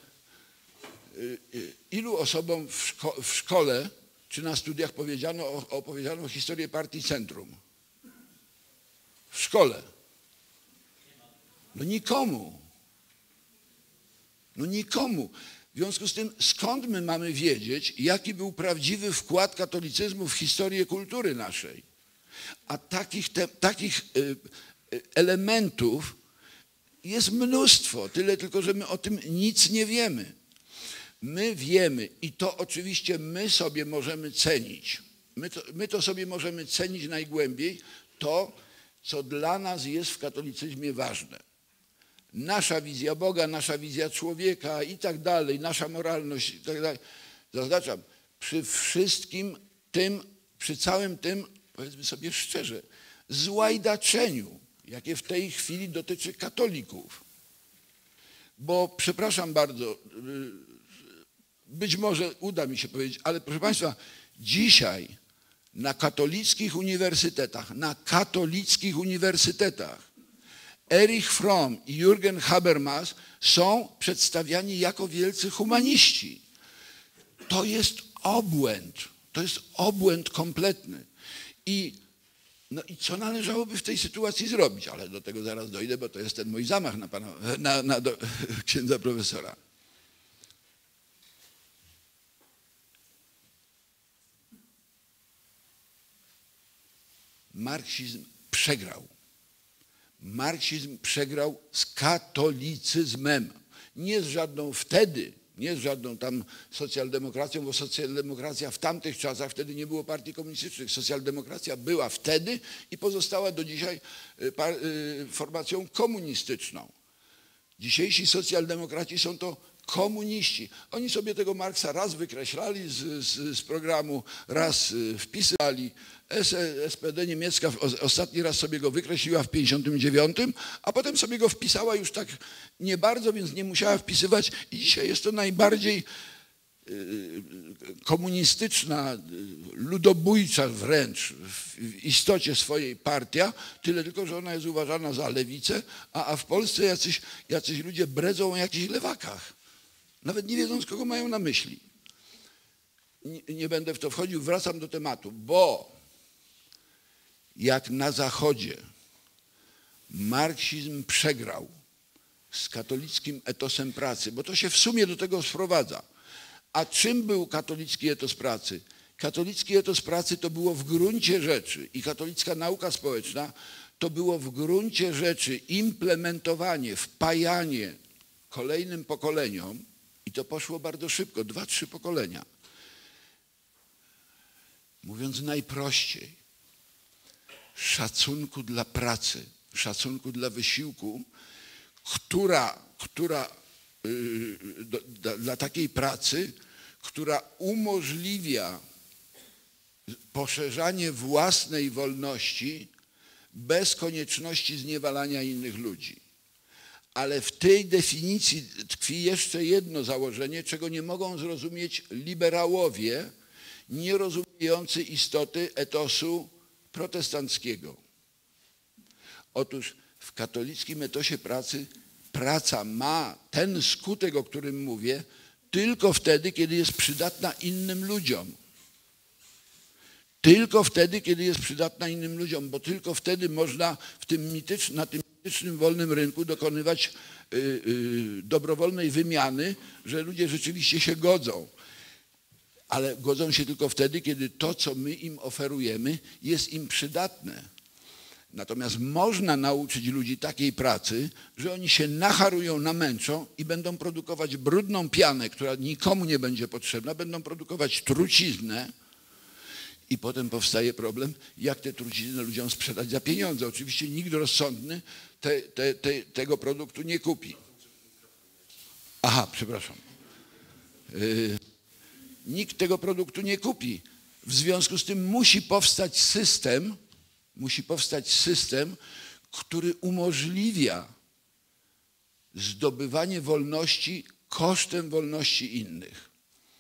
ilu osobom w, szko w szkole czy na studiach powiedziano, opowiedziano historię partii Centrum? W szkole. No nikomu. No nikomu. W związku z tym, skąd my mamy wiedzieć, jaki był prawdziwy wkład katolicyzmu w historię kultury naszej? A takich, te, takich y, y, elementów jest mnóstwo, tyle tylko, że my o tym nic nie wiemy. My wiemy i to oczywiście my sobie możemy cenić. My to, my to sobie możemy cenić najgłębiej, to, co dla nas jest w katolicyzmie ważne. Nasza wizja Boga, nasza wizja człowieka i tak dalej, nasza moralność i tak dalej. Zaznaczam, przy wszystkim tym, przy całym tym, powiedzmy sobie szczerze, złajdaczeniu, jakie w tej chwili dotyczy katolików. Bo, przepraszam bardzo, być może uda mi się powiedzieć, ale proszę Państwa, dzisiaj na katolickich uniwersytetach, na katolickich uniwersytetach Erich Fromm i Jürgen Habermas są przedstawiani jako wielcy humaniści. To jest obłęd, to jest obłęd kompletny. I No i co należałoby w tej sytuacji zrobić? Ale do tego zaraz dojdę, bo to jest ten mój zamach na, pana, na, na do, księdza profesora. Marksizm przegrał. Marksizm przegrał z katolicyzmem. Nie z żadną wtedy, nie z żadną tam socjaldemokracją, bo socjaldemokracja w tamtych czasach, wtedy nie było partii komunistycznych. Socjaldemokracja była wtedy i pozostała do dzisiaj formacją komunistyczną. Dzisiejsi socjaldemokraci są to komuniści. Oni sobie tego Marksa raz wykreślali z, z, z programu, raz wpisywali. S P D niemiecka ostatni raz sobie go wykreśliła w pięćdziesiątym dziewiątym, a potem sobie go wpisała już tak nie bardzo, więc nie musiała wpisywać i dzisiaj jest to najbardziej komunistyczna, ludobójcza wręcz w istocie swojej partia, tyle tylko, że ona jest uważana za lewicę, a, a w Polsce jacyś, jacyś ludzie bredzą o jakichś lewakach. Nawet nie wiedząc, kogo mają na myśli. Nie, nie będę w to wchodził, wracam do tematu, bo jak na Zachodzie marksizm przegrał z katolickim etosem pracy, bo to się w sumie do tego sprowadza. A czym był katolicki etos pracy? Katolicki etos pracy to było w gruncie rzeczy i katolicka nauka społeczna to było w gruncie rzeczy implementowanie, wpajanie kolejnym pokoleniom i to poszło bardzo szybko, dwa, trzy pokolenia. Mówiąc najprościej, szacunku dla pracy, szacunku dla wysiłku, która, która yy, do, do, dla takiej pracy, która umożliwia poszerzanie własnej wolności bez konieczności zniewalania innych ludzi. Ale w tej definicji tkwi jeszcze jedno założenie, czego nie mogą zrozumieć liberałowie, nie rozumiejący istoty etosu protestanckiego. Otóż w katolickim etosie pracy praca ma ten skutek, o którym mówię, tylko wtedy, kiedy jest przydatna innym ludziom. Tylko wtedy, kiedy jest przydatna innym ludziom, bo tylko wtedy można w tym mitycz, na tym mitycznym wolnym rynku dokonywać yy, yy, dobrowolnej wymiany, że ludzie rzeczywiście się godzą. Ale godzą się tylko wtedy, kiedy to, co my im oferujemy, jest im przydatne. Natomiast można nauczyć ludzi takiej pracy, że oni się nacharują, namęczą i będą produkować brudną pianę, która nikomu nie będzie potrzebna, będą produkować truciznę i potem powstaje problem, jak te trucizny ludziom sprzedać za pieniądze. Oczywiście nikt rozsądny te, te, te, tego produktu nie kupi. Aha, przepraszam. Yy, nikt tego produktu nie kupi. W związku z tym musi powstać system, musi powstać system, który umożliwia zdobywanie wolności kosztem wolności innych.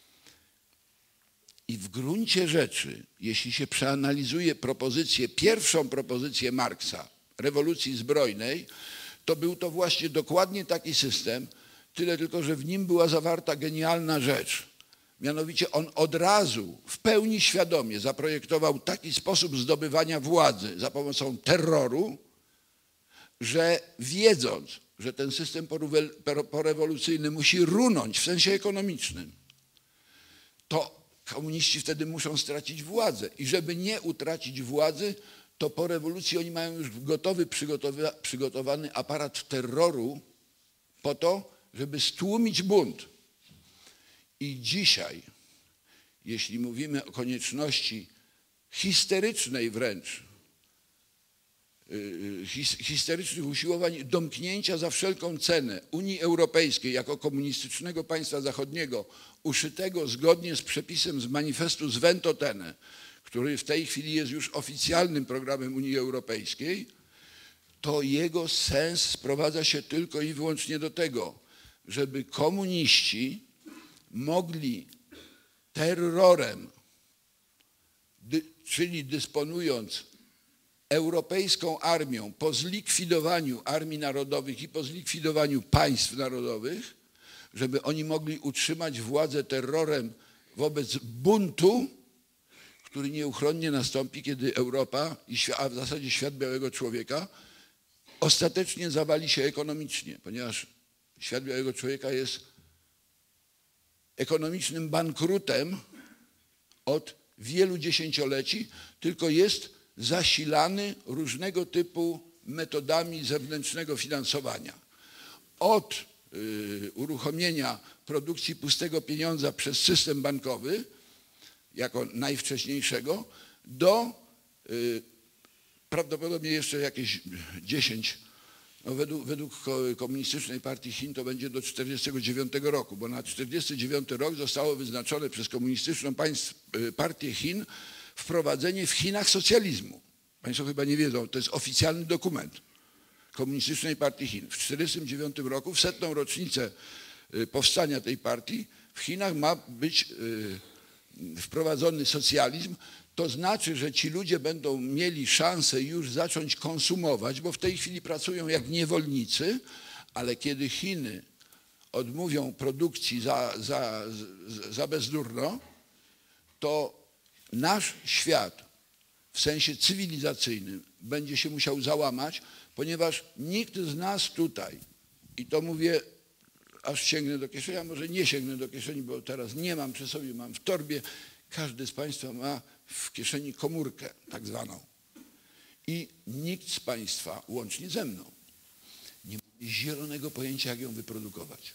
I w gruncie rzeczy, jeśli się przeanalizuje propozycję, pierwszą propozycję Marksa, rewolucji zbrojnej, to był to właśnie dokładnie taki system, tyle tylko, że w nim była zawarta genialna rzecz. Mianowicie on od razu w pełni świadomie zaprojektował taki sposób zdobywania władzy za pomocą terroru, że wiedząc, że ten system porewolucyjny musi runąć w sensie ekonomicznym, to komuniści wtedy muszą stracić władzę. I żeby nie utracić władzy, to po rewolucji oni mają już gotowy, przygotowany aparat terroru po to, żeby stłumić bunt. I dzisiaj, jeśli mówimy o konieczności histerycznej wręcz, histerycznych usiłowań domknięcia za wszelką cenę Unii Europejskiej jako komunistycznego państwa zachodniego, uszytego zgodnie z przepisem z manifestu z Ventotene, który w tej chwili jest już oficjalnym programem Unii Europejskiej, to jego sens sprowadza się tylko i wyłącznie do tego, żeby komuniści mogli terrorem, dy, czyli dysponując europejską armią po zlikwidowaniu armii narodowych i po zlikwidowaniu państw narodowych, żeby oni mogli utrzymać władzę terrorem wobec buntu, który nieuchronnie nastąpi, kiedy Europa, a w zasadzie świat białego człowieka, ostatecznie zawali się ekonomicznie, ponieważ świat białego człowieka jest ekonomicznym bankrutem od wielu dziesięcioleci, tylko jest zasilany różnego typu metodami zewnętrznego finansowania. Od y, uruchomienia produkcji pustego pieniądza przez system bankowy, jako najwcześniejszego, do y, prawdopodobnie jeszcze jakieś dziesięć, no według, według Komunistycznej Partii Chin to będzie do czterdziestego dziewiątego roku, bo na czterdziesty dziewiąty rok zostało wyznaczone przez Komunistyczną Państw, Partię Chin wprowadzenie w Chinach socjalizmu. Państwo chyba nie wiedzą, to jest oficjalny dokument Komunistycznej Partii Chin. W czterdziestym dziewiątym roku, w setną rocznicę powstania tej partii, w Chinach ma być wprowadzony socjalizm. To znaczy, że ci ludzie będą mieli szansę już zacząć konsumować, bo w tej chwili pracują jak niewolnicy, ale kiedy Chiny odmówią produkcji za, za, za bezdurno, to nasz świat w sensie cywilizacyjnym będzie się musiał załamać, ponieważ nikt z nas tutaj, i to mówię, aż sięgnę do kieszeni, a może nie sięgnę do kieszeni, bo teraz nie mam przy sobie, mam w torbie, każdy z Państwa ma w kieszeni komórkę tak zwaną. I nikt z Państwa, łącznie ze mną, nie ma zielonego pojęcia, jak ją wyprodukować.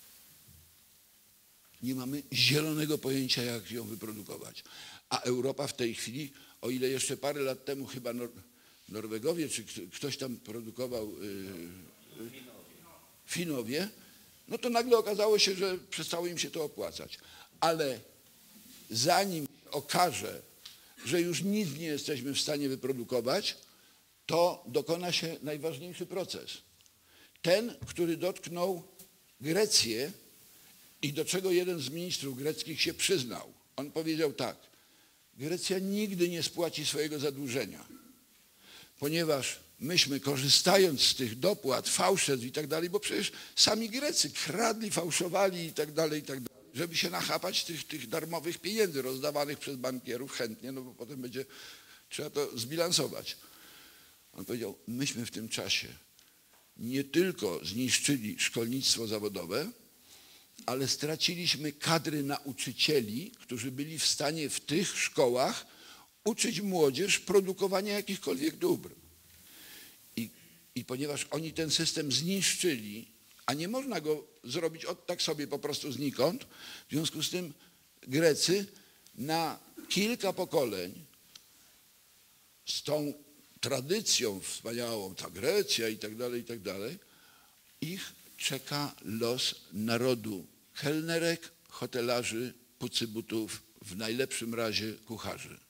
Nie mamy zielonego pojęcia, jak ją wyprodukować. A Europa w tej chwili, o ile jeszcze parę lat temu chyba Nor Norwegowie, czy ktoś tam produkował, yy, Finowie, no to nagle okazało się, że przestało im się to opłacać. Ale zanim okaże, że już nic nie jesteśmy w stanie wyprodukować, to dokona się najważniejszy proces. Ten, który dotknął Grecję i do czego jeden z ministrów greckich się przyznał. On powiedział tak: Grecja nigdy nie spłaci swojego zadłużenia, ponieważ myśmy, korzystając z tych dopłat, fałszerstw i tak dalej, bo przecież sami Grecy kradli, fałszowali i tak dalej, i tak dalej, żeby się nachapać tych, tych darmowych pieniędzy rozdawanych przez bankierów chętnie, no bo potem będzie trzeba to zbilansować. On powiedział, myśmy w tym czasie nie tylko zniszczyli szkolnictwo zawodowe, ale straciliśmy kadry nauczycieli, którzy byli w stanie w tych szkołach uczyć młodzież produkowania jakichkolwiek dóbr. I, i ponieważ oni ten system zniszczyli, a nie można go zrobić od tak sobie po prostu znikąd, w związku z tym Grecy na kilka pokoleń z tą tradycją wspaniałą, ta Grecja i tak dalej, i tak dalej, ich czeka los narodu kelnerek, hotelarzy, pucybutów, w najlepszym razie kucharzy.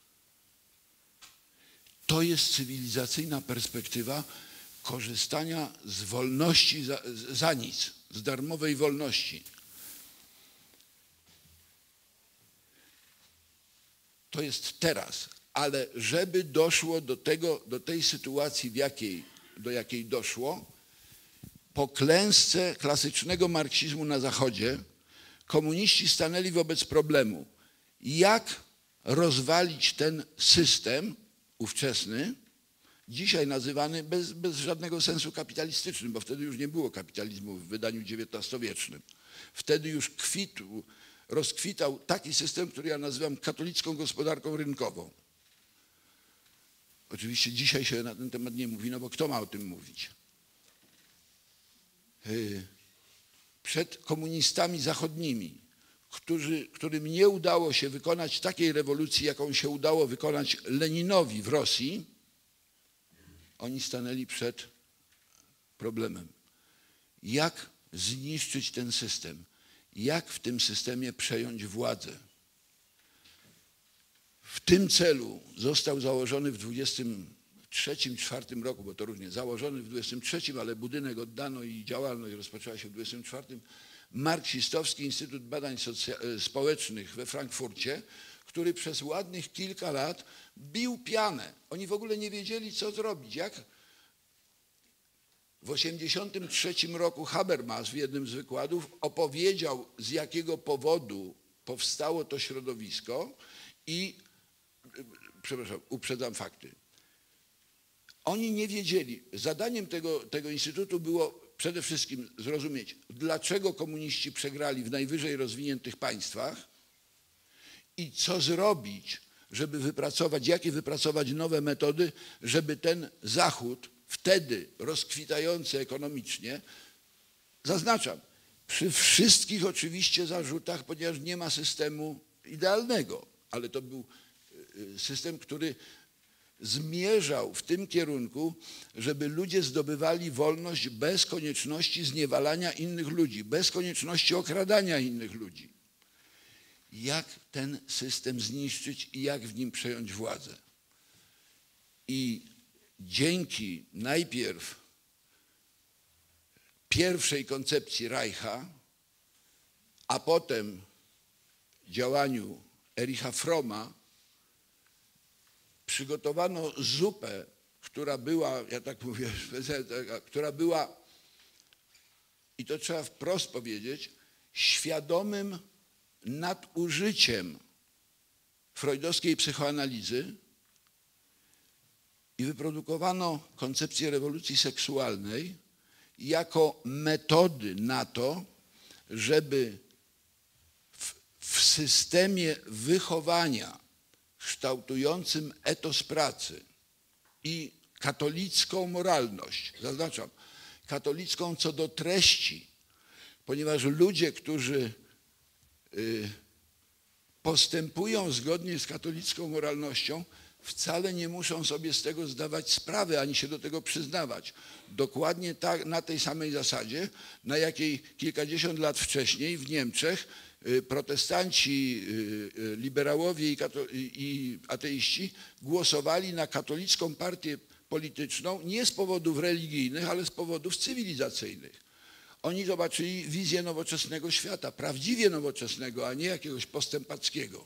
To jest cywilizacyjna perspektywa korzystania z wolności za, za nic, z darmowej wolności. To jest teraz, ale żeby doszło do tego, do tej sytuacji, w jakiej, do jakiej doszło, po klęsce klasycznego marksizmu na Zachodzie komuniści stanęli wobec problemu, jak rozwalić ten system ówczesny, dzisiaj nazywany bez, bez żadnego sensu kapitalistycznym, bo wtedy już nie było kapitalizmu w wydaniu dziewiętnastowiecznym. Wtedy już kwitł, rozkwitał taki system, który ja nazywam katolicką gospodarką rynkową. Oczywiście dzisiaj się na ten temat nie mówi, no bo kto ma o tym mówić? Przed komunistami zachodnimi, którzy, którym nie udało się wykonać takiej rewolucji, jaką się udało wykonać Leninowi w Rosji, oni stanęli przed problemem. Jak zniszczyć ten system? Jak w tym systemie przejąć władzę? W tym celu został założony w dwudziestym trzecim, czwartym roku, bo to różnie, założony w dwudziestym trzecim, ale budynek oddano i działalność rozpoczęła się w dwudziestym czwartym, Marksistowski Instytut Badań Społecznych we Frankfurcie, który przez ładnych kilka lat bił pianę. Oni w ogóle nie wiedzieli, co zrobić. Jak w osiemdziesiątym trzecim roku Habermas w jednym z wykładów opowiedział, z jakiego powodu powstało to środowisko i przepraszam, uprzedzam fakty. Oni nie wiedzieli. Zadaniem tego, tego instytutu było przede wszystkim zrozumieć, dlaczego komuniści przegrali w najwyżej rozwiniętych państwach i co zrobić, żeby wypracować, jakie wypracować nowe metody, żeby ten Zachód, wtedy rozkwitający ekonomicznie, zaznaczam, przy wszystkich oczywiście zarzutach, ponieważ nie ma systemu idealnego, ale to był system, który zmierzał w tym kierunku, żeby ludzie zdobywali wolność bez konieczności zniewalania innych ludzi, bez konieczności okradania innych ludzi. Jak ten system zniszczyć i jak w nim przejąć władzę. I dzięki najpierw pierwszej koncepcji Reicha, a potem działaniu Ericha Fromma, przygotowano zupę, która była, ja tak mówię, która była, i to trzeba wprost powiedzieć, świadomym nadużyciem freudowskiej psychoanalizy i wyprodukowano koncepcję rewolucji seksualnej jako metody na to, żeby w, w systemie wychowania kształtującym etos pracy i katolicką moralność, zaznaczam, katolicką co do treści, ponieważ ludzie, którzy y, postępują zgodnie z katolicką moralnością, wcale nie muszą sobie z tego zdawać sprawy, ani się do tego przyznawać. Dokładnie tak, na tej samej zasadzie, na jakiej kilkadziesiąt lat wcześniej w Niemczech protestanci, liberałowie i ateiści głosowali na katolicką partię polityczną nie z powodów religijnych, ale z powodów cywilizacyjnych. Oni zobaczyli wizję nowoczesnego świata, prawdziwie nowoczesnego, a nie jakiegoś postępackiego.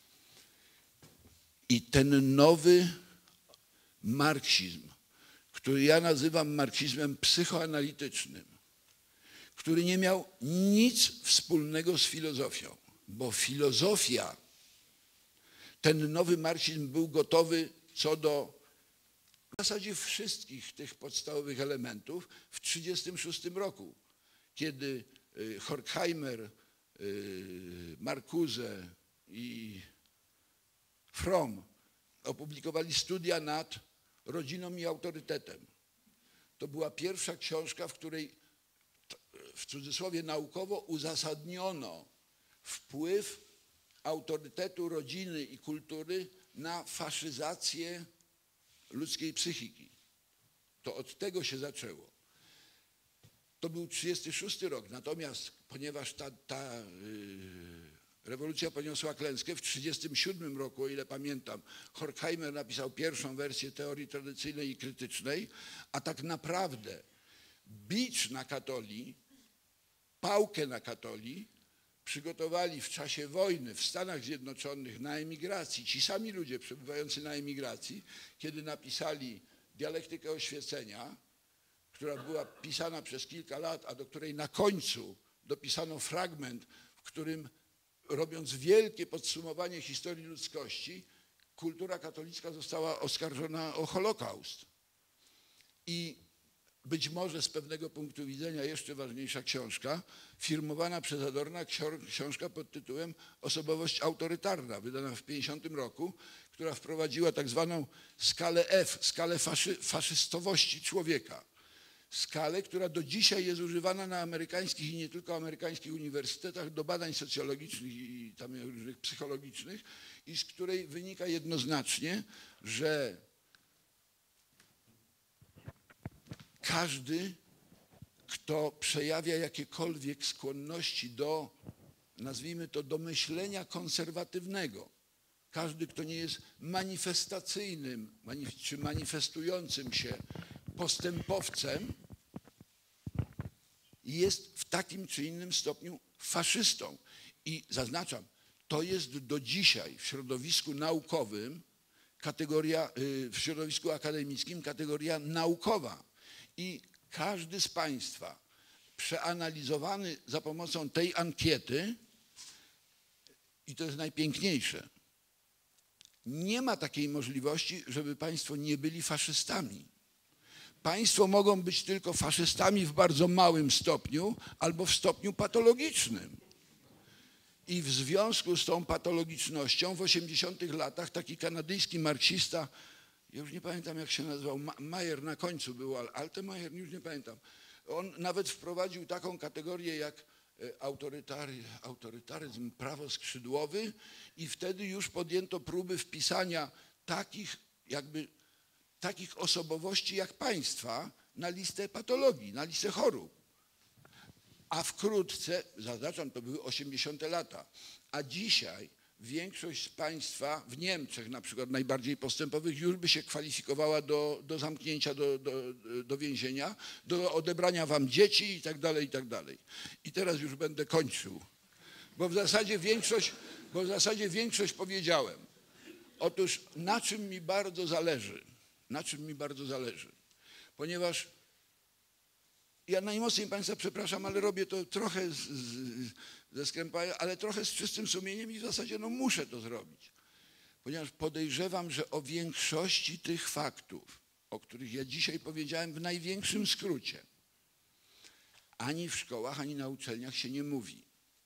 I ten nowy marksizm, który ja nazywam marksizmem psychoanalitycznym, który nie miał nic wspólnego z filozofią, bo filozofia, ten nowy marksizm był gotowy co do w zasadzie wszystkich tych podstawowych elementów w tysiąc dziewięćset trzydziestym szóstym roku, kiedy Horkheimer, Marcuse i Fromm opublikowali studia nad rodziną i autorytetem. To była pierwsza książka, w której w cudzysłowie naukowo uzasadniono wpływ autorytetu rodziny i kultury na faszyzację ludzkiej psychiki. To od tego się zaczęło. To był trzydziesty szósty rok, natomiast ponieważ ta, ta yy, rewolucja poniosła klęskę, w trzydziestym siódmym roku, o ile pamiętam, Horkheimer napisał pierwszą wersję teorii tradycyjnej i krytycznej, a tak naprawdę bicz na katoli, pałkę na katoli przygotowali w czasie wojny w Stanach Zjednoczonych na emigracji, ci sami ludzie przebywający na emigracji, kiedy napisali dialektykę oświecenia, która była pisana przez kilka lat, a do której na końcu dopisano fragment, w którym, robiąc wielkie podsumowanie historii ludzkości, kultura katolicka została oskarżona o Holokaust. I być może z pewnego punktu widzenia jeszcze ważniejsza książka, firmowana przez Adorna, książka pod tytułem Osobowość autorytarna, wydana w tysiąc dziewięćset pięćdziesiątym roku, która wprowadziła tak zwaną skalę F, skalę faszy, faszystowości człowieka. Skalę, która do dzisiaj jest używana na amerykańskich i nie tylko amerykańskich uniwersytetach do badań socjologicznych i tam różnych psychologicznych i z której wynika jednoznacznie, że każdy, kto przejawia jakiekolwiek skłonności do, nazwijmy to, do myślenia konserwatywnego, każdy, kto nie jest manifestacyjnym czy manifestującym się postępowcem, jest w takim czy innym stopniu faszystą. I zaznaczam, to jest do dzisiaj w środowisku naukowym kategoria, w środowisku akademickim kategoria naukowa. I każdy z Państwa przeanalizowany za pomocą tej ankiety, i to jest najpiękniejsze, nie ma takiej możliwości, żeby państwo nie byli faszystami. Państwo mogą być tylko faszystami w bardzo małym stopniu albo w stopniu patologicznym. I w związku z tą patologicznością w osiemdziesiątych latach taki kanadyjski marksista, ja już nie pamiętam jak się nazywał, Mayer na końcu był, Altmaier, już nie pamiętam. On nawet wprowadził taką kategorię jak autorytary, autorytaryzm prawoskrzydłowy i wtedy już podjęto próby wpisania takich jakby takich osobowości jak państwa na listę patologii, na listę chorób. A wkrótce, zaznaczam, to były osiemdziesiąte lata, a dzisiaj większość z państwa w Niemczech, na przykład najbardziej postępowych, już by się kwalifikowała do, do zamknięcia, do, do, do więzienia, do odebrania wam dzieci i tak dalej, i tak dalej. I teraz już będę kończył, bo w zasadzie większość, bo w zasadzie większość powiedziałem. Otóż na czym mi bardzo zależy, na czym mi bardzo zależy, ponieważ ja najmocniej państwa przepraszam, ale robię to trochę z, z, ze skrępania, ale trochę z czystym sumieniem i w zasadzie no muszę to zrobić. Ponieważ podejrzewam, że o większości tych faktów, o których ja dzisiaj powiedziałem w największym skrócie, ani w szkołach, ani na uczelniach się nie mówi.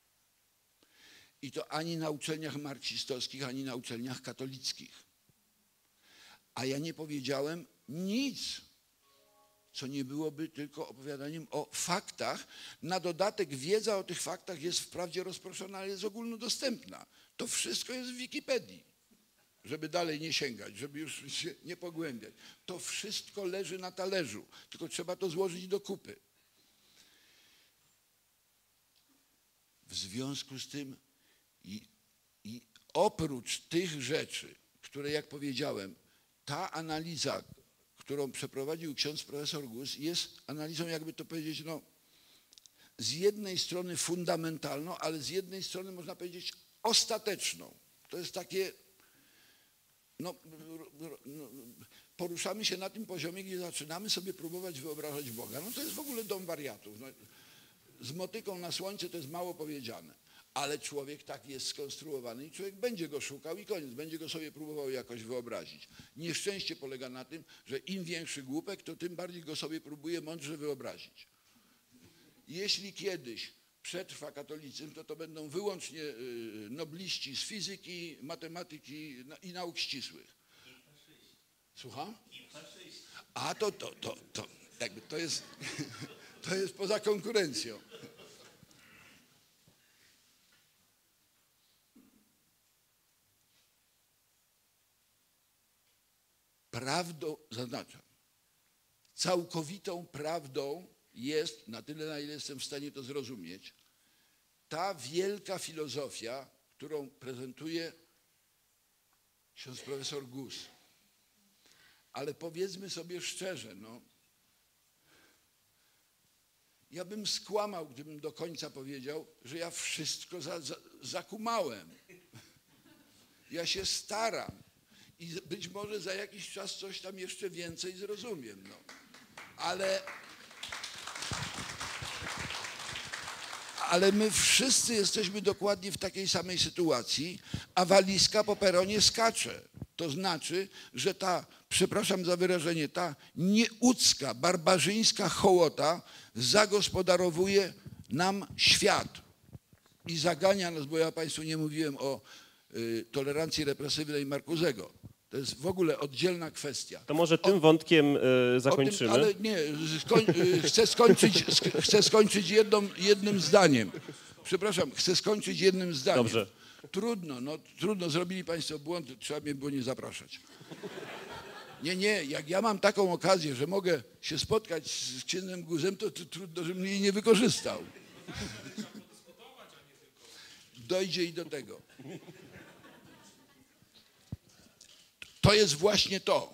I to ani na uczelniach marksistowskich, ani na uczelniach katolickich. A ja nie powiedziałem nic, co nie byłoby tylko opowiadaniem o faktach. Na dodatek wiedza o tych faktach jest wprawdzie rozproszona, ale jest ogólnodostępna. To wszystko jest w Wikipedii, żeby dalej nie sięgać, żeby już się nie pogłębiać. To wszystko leży na talerzu, tylko trzeba to złożyć do kupy. W związku z tym i, i oprócz tych rzeczy, które jak powiedziałem, ta analiza, którą przeprowadził ksiądz profesor Gus, jest analizą, jakby to powiedzieć, no, z jednej strony fundamentalną, ale z jednej strony można powiedzieć ostateczną. To jest takie, no, poruszamy się na tym poziomie, gdzie zaczynamy sobie próbować wyobrażać Boga. No to jest w ogóle dom wariatów. No, z motyką na słońce to jest mało powiedziane. Ale człowiek tak jest skonstruowany i człowiek będzie go szukał i koniec, będzie go sobie próbował jakoś wyobrazić. Nieszczęście polega na tym, że im większy głupek, to tym bardziej go sobie próbuje mądrze wyobrazić. Jeśli kiedyś przetrwa katolicyzm, to to będą wyłącznie nobliści z fizyki, matematyki i nauk ścisłych. Słucham? A to, to, to, to, jakby to jest, to jest poza konkurencją. Prawdą, zaznaczam, całkowitą prawdą jest, na tyle na ile jestem w stanie to zrozumieć, ta wielka filozofia, którą prezentuje ksiądz profesor Gus. Ale powiedzmy sobie szczerze, no, ja bym skłamał, gdybym do końca powiedział, że ja wszystko za, za, zakumałem. Ja się staram. I być może za jakiś czas coś tam jeszcze więcej zrozumiem. No. Ale, ale my wszyscy jesteśmy dokładnie w takiej samej sytuacji, a walizka po peronie skacze. To znaczy, że ta, przepraszam za wyrażenie, ta nieludzka, barbarzyńska hołota zagospodarowuje nam świat i zagania nas, bo ja państwu nie mówiłem o y, tolerancji represywnej Marcusego. To jest w ogóle oddzielna kwestia. To może tym o, wątkiem y, zakończymy? Tym, ale nie, skoń, y, chcę skończyć, sk chcę skończyć jedną, jednym zdaniem. Przepraszam, chcę skończyć jednym zdaniem. Dobrze. Trudno, no trudno, zrobili państwo błąd, trzeba mnie było nie zapraszać. Nie, nie, jak ja mam taką okazję, że mogę się spotkać z księdzem Guzem, to, to trudno, żebym jej nie wykorzystał. Dojdzie i do tego. To jest właśnie to.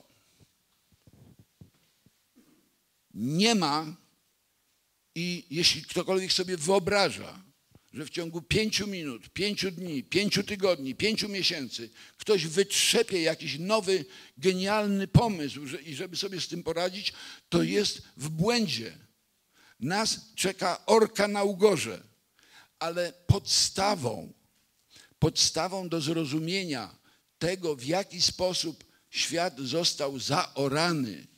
Nie ma i jeśli ktokolwiek sobie wyobraża, że w ciągu pięciu minut, pięciu dni, pięciu tygodni, pięciu miesięcy ktoś wytrzepie jakiś nowy, genialny pomysł że, i żeby sobie z tym poradzić, to jest w błędzie. Nas czeka orka na ugorze, ale podstawą, podstawą do zrozumienia tego, w jaki sposób świat został zaorany,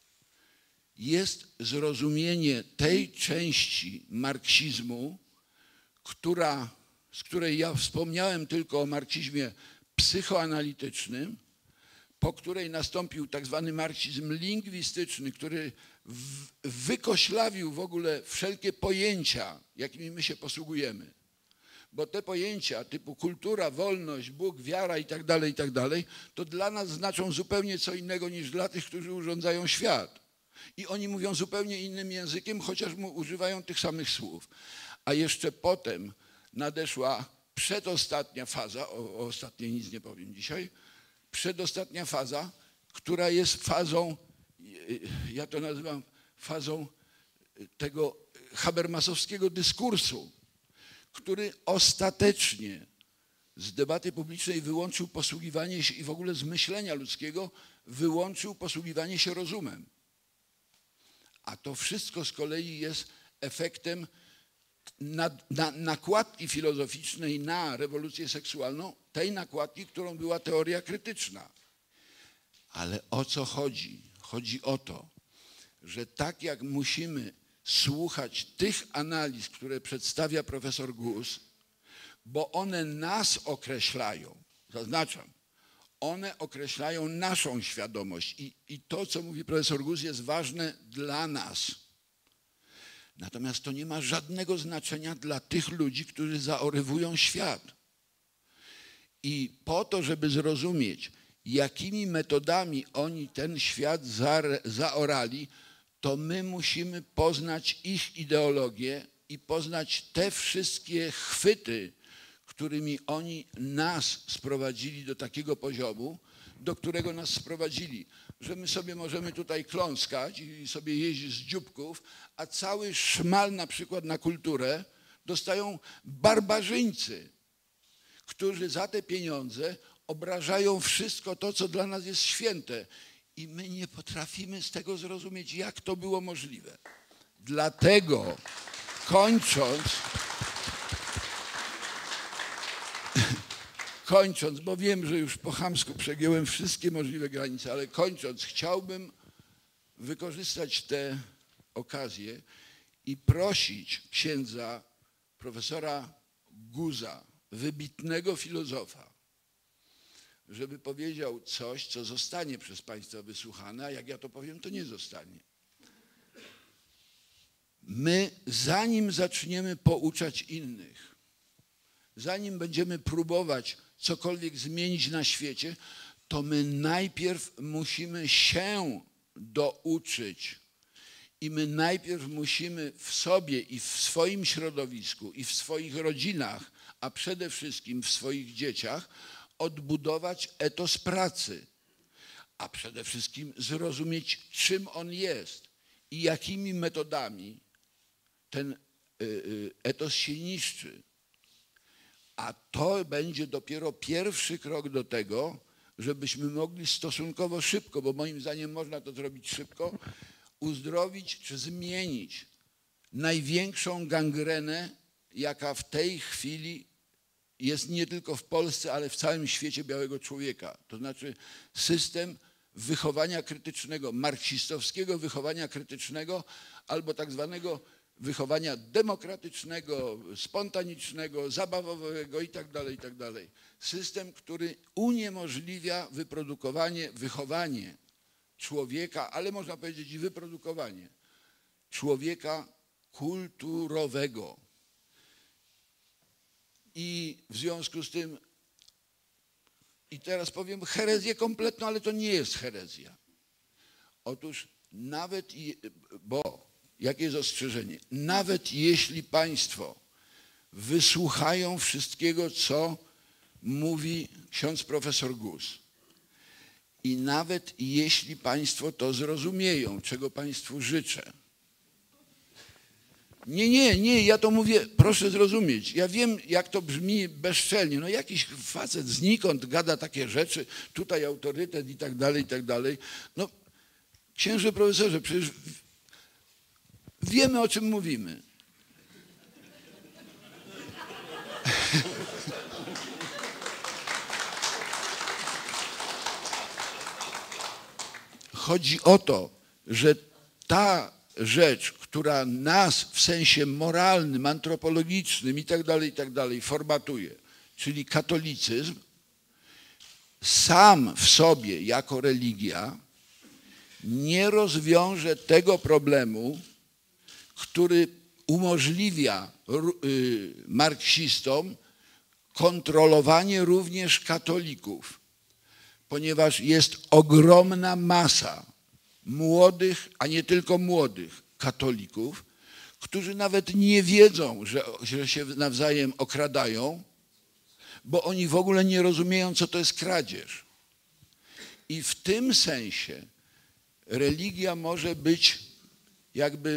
jest zrozumienie tej części marksizmu, która, z której ja wspomniałem tylko o marksizmie psychoanalitycznym, po której nastąpił tak zwany marksizm lingwistyczny, który w, wykoślawił w ogóle wszelkie pojęcia, jakimi my się posługujemy. Bo te pojęcia typu kultura, wolność, Bóg, wiara i tak dalej, i tak dalej, to dla nas znaczą zupełnie co innego niż dla tych, którzy urządzają świat. I oni mówią zupełnie innym językiem, chociaż mu używają tych samych słów. A jeszcze potem nadeszła przedostatnia faza, o, o ostatniej nic nie powiem dzisiaj, przedostatnia faza, która jest fazą, ja to nazywam fazą tego habermasowskiego dyskursu, który ostatecznie z debaty publicznej wyłączył posługiwanie się i w ogóle z myślenia ludzkiego wyłączył posługiwanie się rozumem. A to wszystko z kolei jest efektem nad, na, nakładki filozoficznej na rewolucję seksualną, tej nakładki, którą była teoria krytyczna. Ale o co chodzi? Chodzi o to, że tak jak musimy słuchać tych analiz, które przedstawia profesor Gus, bo one nas określają, zaznaczam, one określają naszą świadomość i, i to, co mówi profesor Gus, jest ważne dla nas. Natomiast to nie ma żadnego znaczenia dla tych ludzi, którzy zaorywują świat. I po to, żeby zrozumieć, jakimi metodami oni ten świat zaorali, to my musimy poznać ich ideologię i poznać te wszystkie chwyty, którymi oni nas sprowadzili do takiego poziomu, do którego nas sprowadzili, że my sobie możemy tutaj kląskać i sobie jeździć z dzióbków, a cały szmal na przykład na kulturę dostają barbarzyńcy, którzy za te pieniądze obrażają wszystko to, co dla nas jest święte. I my nie potrafimy z tego zrozumieć, jak to było możliwe. Dlatego, kończąc, kończąc, bo wiem, że już po chamsku przegiąłem wszystkie możliwe granice, ale kończąc, chciałbym wykorzystać tę okazję i prosić księdza profesora Guza, wybitnego filozofa, żeby powiedział coś, co zostanie przez Państwa wysłuchane, a jak ja to powiem, to nie zostanie. My, zanim zaczniemy pouczać innych, zanim będziemy próbować cokolwiek zmienić na świecie, to my najpierw musimy się douczyć. I my najpierw musimy w sobie i w swoim środowisku, i w swoich rodzinach, a przede wszystkim w swoich dzieciach, odbudować etos pracy, a przede wszystkim zrozumieć, czym on jest i jakimi metodami ten etos się niszczy. A to będzie dopiero pierwszy krok do tego, żebyśmy mogli stosunkowo szybko, bo moim zdaniem można to zrobić szybko, uzdrowić czy zmienić największą gangrenę, jaka w tej chwili jest nie tylko w Polsce, ale w całym świecie białego człowieka. To znaczy system wychowania krytycznego, marksistowskiego wychowania krytycznego albo tak zwanego wychowania demokratycznego, spontanicznego, zabawowego i tak dalej, i tak dalej. System, który uniemożliwia wyprodukowanie, wychowanie człowieka, ale można powiedzieć i wyprodukowanie człowieka kulturowego. I w związku z tym, i teraz powiem herezję kompletną, ale to nie jest herezja. Otóż nawet, bo jakie jest ostrzeżenie? Nawet jeśli Państwo wysłuchają wszystkiego, co mówi ksiądz profesor Gus i nawet jeśli Państwo to zrozumieją, czego Państwu życzę. Nie, nie, nie, ja to mówię, proszę zrozumieć. Ja wiem, jak to brzmi bezczelnie. No jakiś facet znikąd gada takie rzeczy, tutaj autorytet i tak dalej, i tak dalej. No, księże profesorze, przecież wiemy, o czym mówimy. chodzi o to, że ta rzecz, która nas w sensie moralnym, antropologicznym i tak dalej, i tak dalej formatuje, czyli katolicyzm, sam w sobie jako religia nie rozwiąże tego problemu, który umożliwia marksistom kontrolowanie również katolików, ponieważ jest ogromna masa młodych, a nie tylko młodych katolików, którzy nawet nie wiedzą, że, że się nawzajem okradają, bo oni w ogóle nie rozumieją, co to jest kradzież. I w tym sensie religia może być jakby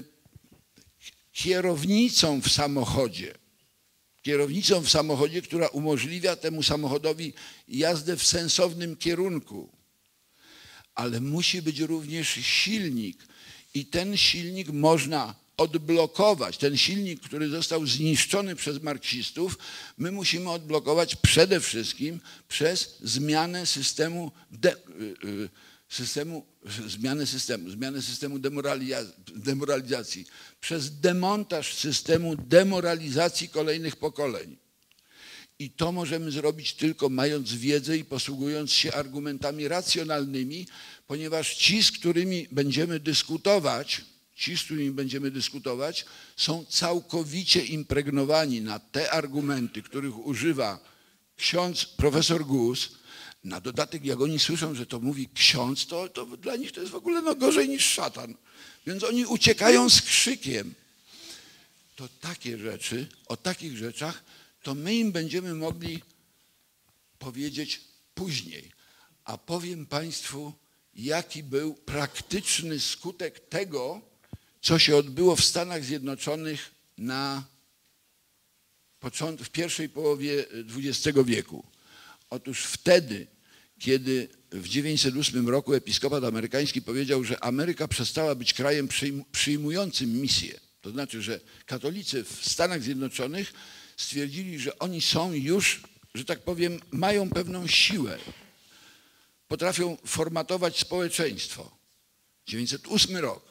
kierownicą w samochodzie. Kierownicą w samochodzie, która umożliwia temu samochodowi jazdę w sensownym kierunku. Ale musi być również silnik i ten silnik można odblokować. Ten silnik, który został zniszczony przez marksistów, my musimy odblokować przede wszystkim przez zmianę systemu, de, systemu zmianę systemu, zmianę systemu demoralizacji, przez demontaż systemu demoralizacji kolejnych pokoleń. I to możemy zrobić tylko mając wiedzę i posługując się argumentami racjonalnymi, ponieważ ci, z którymi będziemy dyskutować, ci, z którymi będziemy dyskutować, są całkowicie impregnowani na te argumenty, których używa ksiądz profesor Gus. Na dodatek, jak oni słyszą, że to mówi ksiądz, to, to dla nich to jest w ogóle no gorzej niż szatan. Więc oni uciekają z krzykiem. To takie rzeczy, o takich rzeczach, to my im będziemy mogli powiedzieć później. A powiem Państwu, jaki był praktyczny skutek tego, co się odbyło w Stanach Zjednoczonych na początku, w pierwszej połowie dwudziestego wieku. Otóż wtedy, kiedy w dziewięćset ósmym roku episkopat amerykański powiedział, że Ameryka przestała być krajem przyjmującym misję. To znaczy, że katolicy w Stanach Zjednoczonych stwierdzili, że oni są już, że tak powiem, mają pewną siłę. Potrafią formatować społeczeństwo. dziewięćset ósmy rok.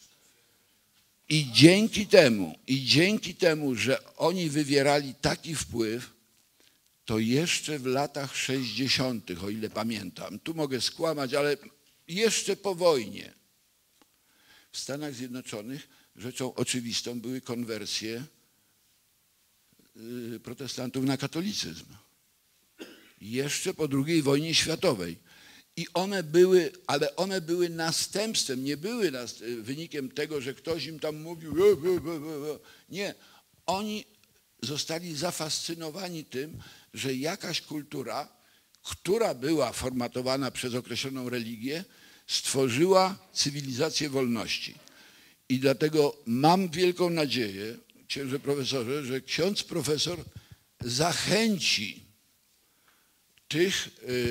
I dzięki temu, i dzięki temu, że oni wywierali taki wpływ, to jeszcze w latach sześćdziesiątych, o ile pamiętam, tu mogę skłamać, ale jeszcze po wojnie, w Stanach Zjednoczonych rzeczą oczywistą były konwersje protestantów na katolicyzm. Jeszcze po drugiej wojnie światowej. I one były, ale one były następstwem, nie były wynikiem tego, że ktoś im tam mówił. Nie, oni zostali zafascynowani tym, że jakaś kultura, która była formatowana przez określoną religię, stworzyła cywilizację wolności. I dlatego mam wielką nadzieję, księże profesorze, że ksiądz profesor zachęci tych,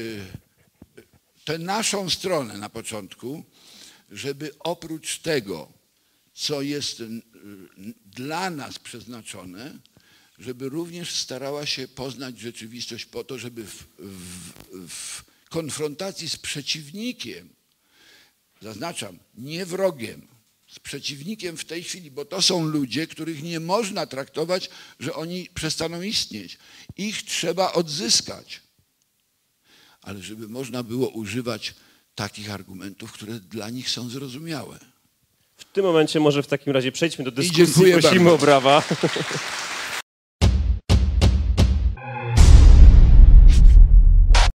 tę naszą stronę na początku, żeby oprócz tego, co jest dla nas przeznaczone, żeby również starała się poznać rzeczywistość po to, żeby w, w, w konfrontacji z przeciwnikiem, zaznaczam, nie wrogiem, z przeciwnikiem w tej chwili, bo to są ludzie, których nie można traktować, że oni przestaną istnieć. Ich trzeba odzyskać. Ale żeby można było używać takich argumentów, które dla nich są zrozumiałe. W tym momencie może w takim razie przejdźmy do dyskusji. Prosimy o brawa.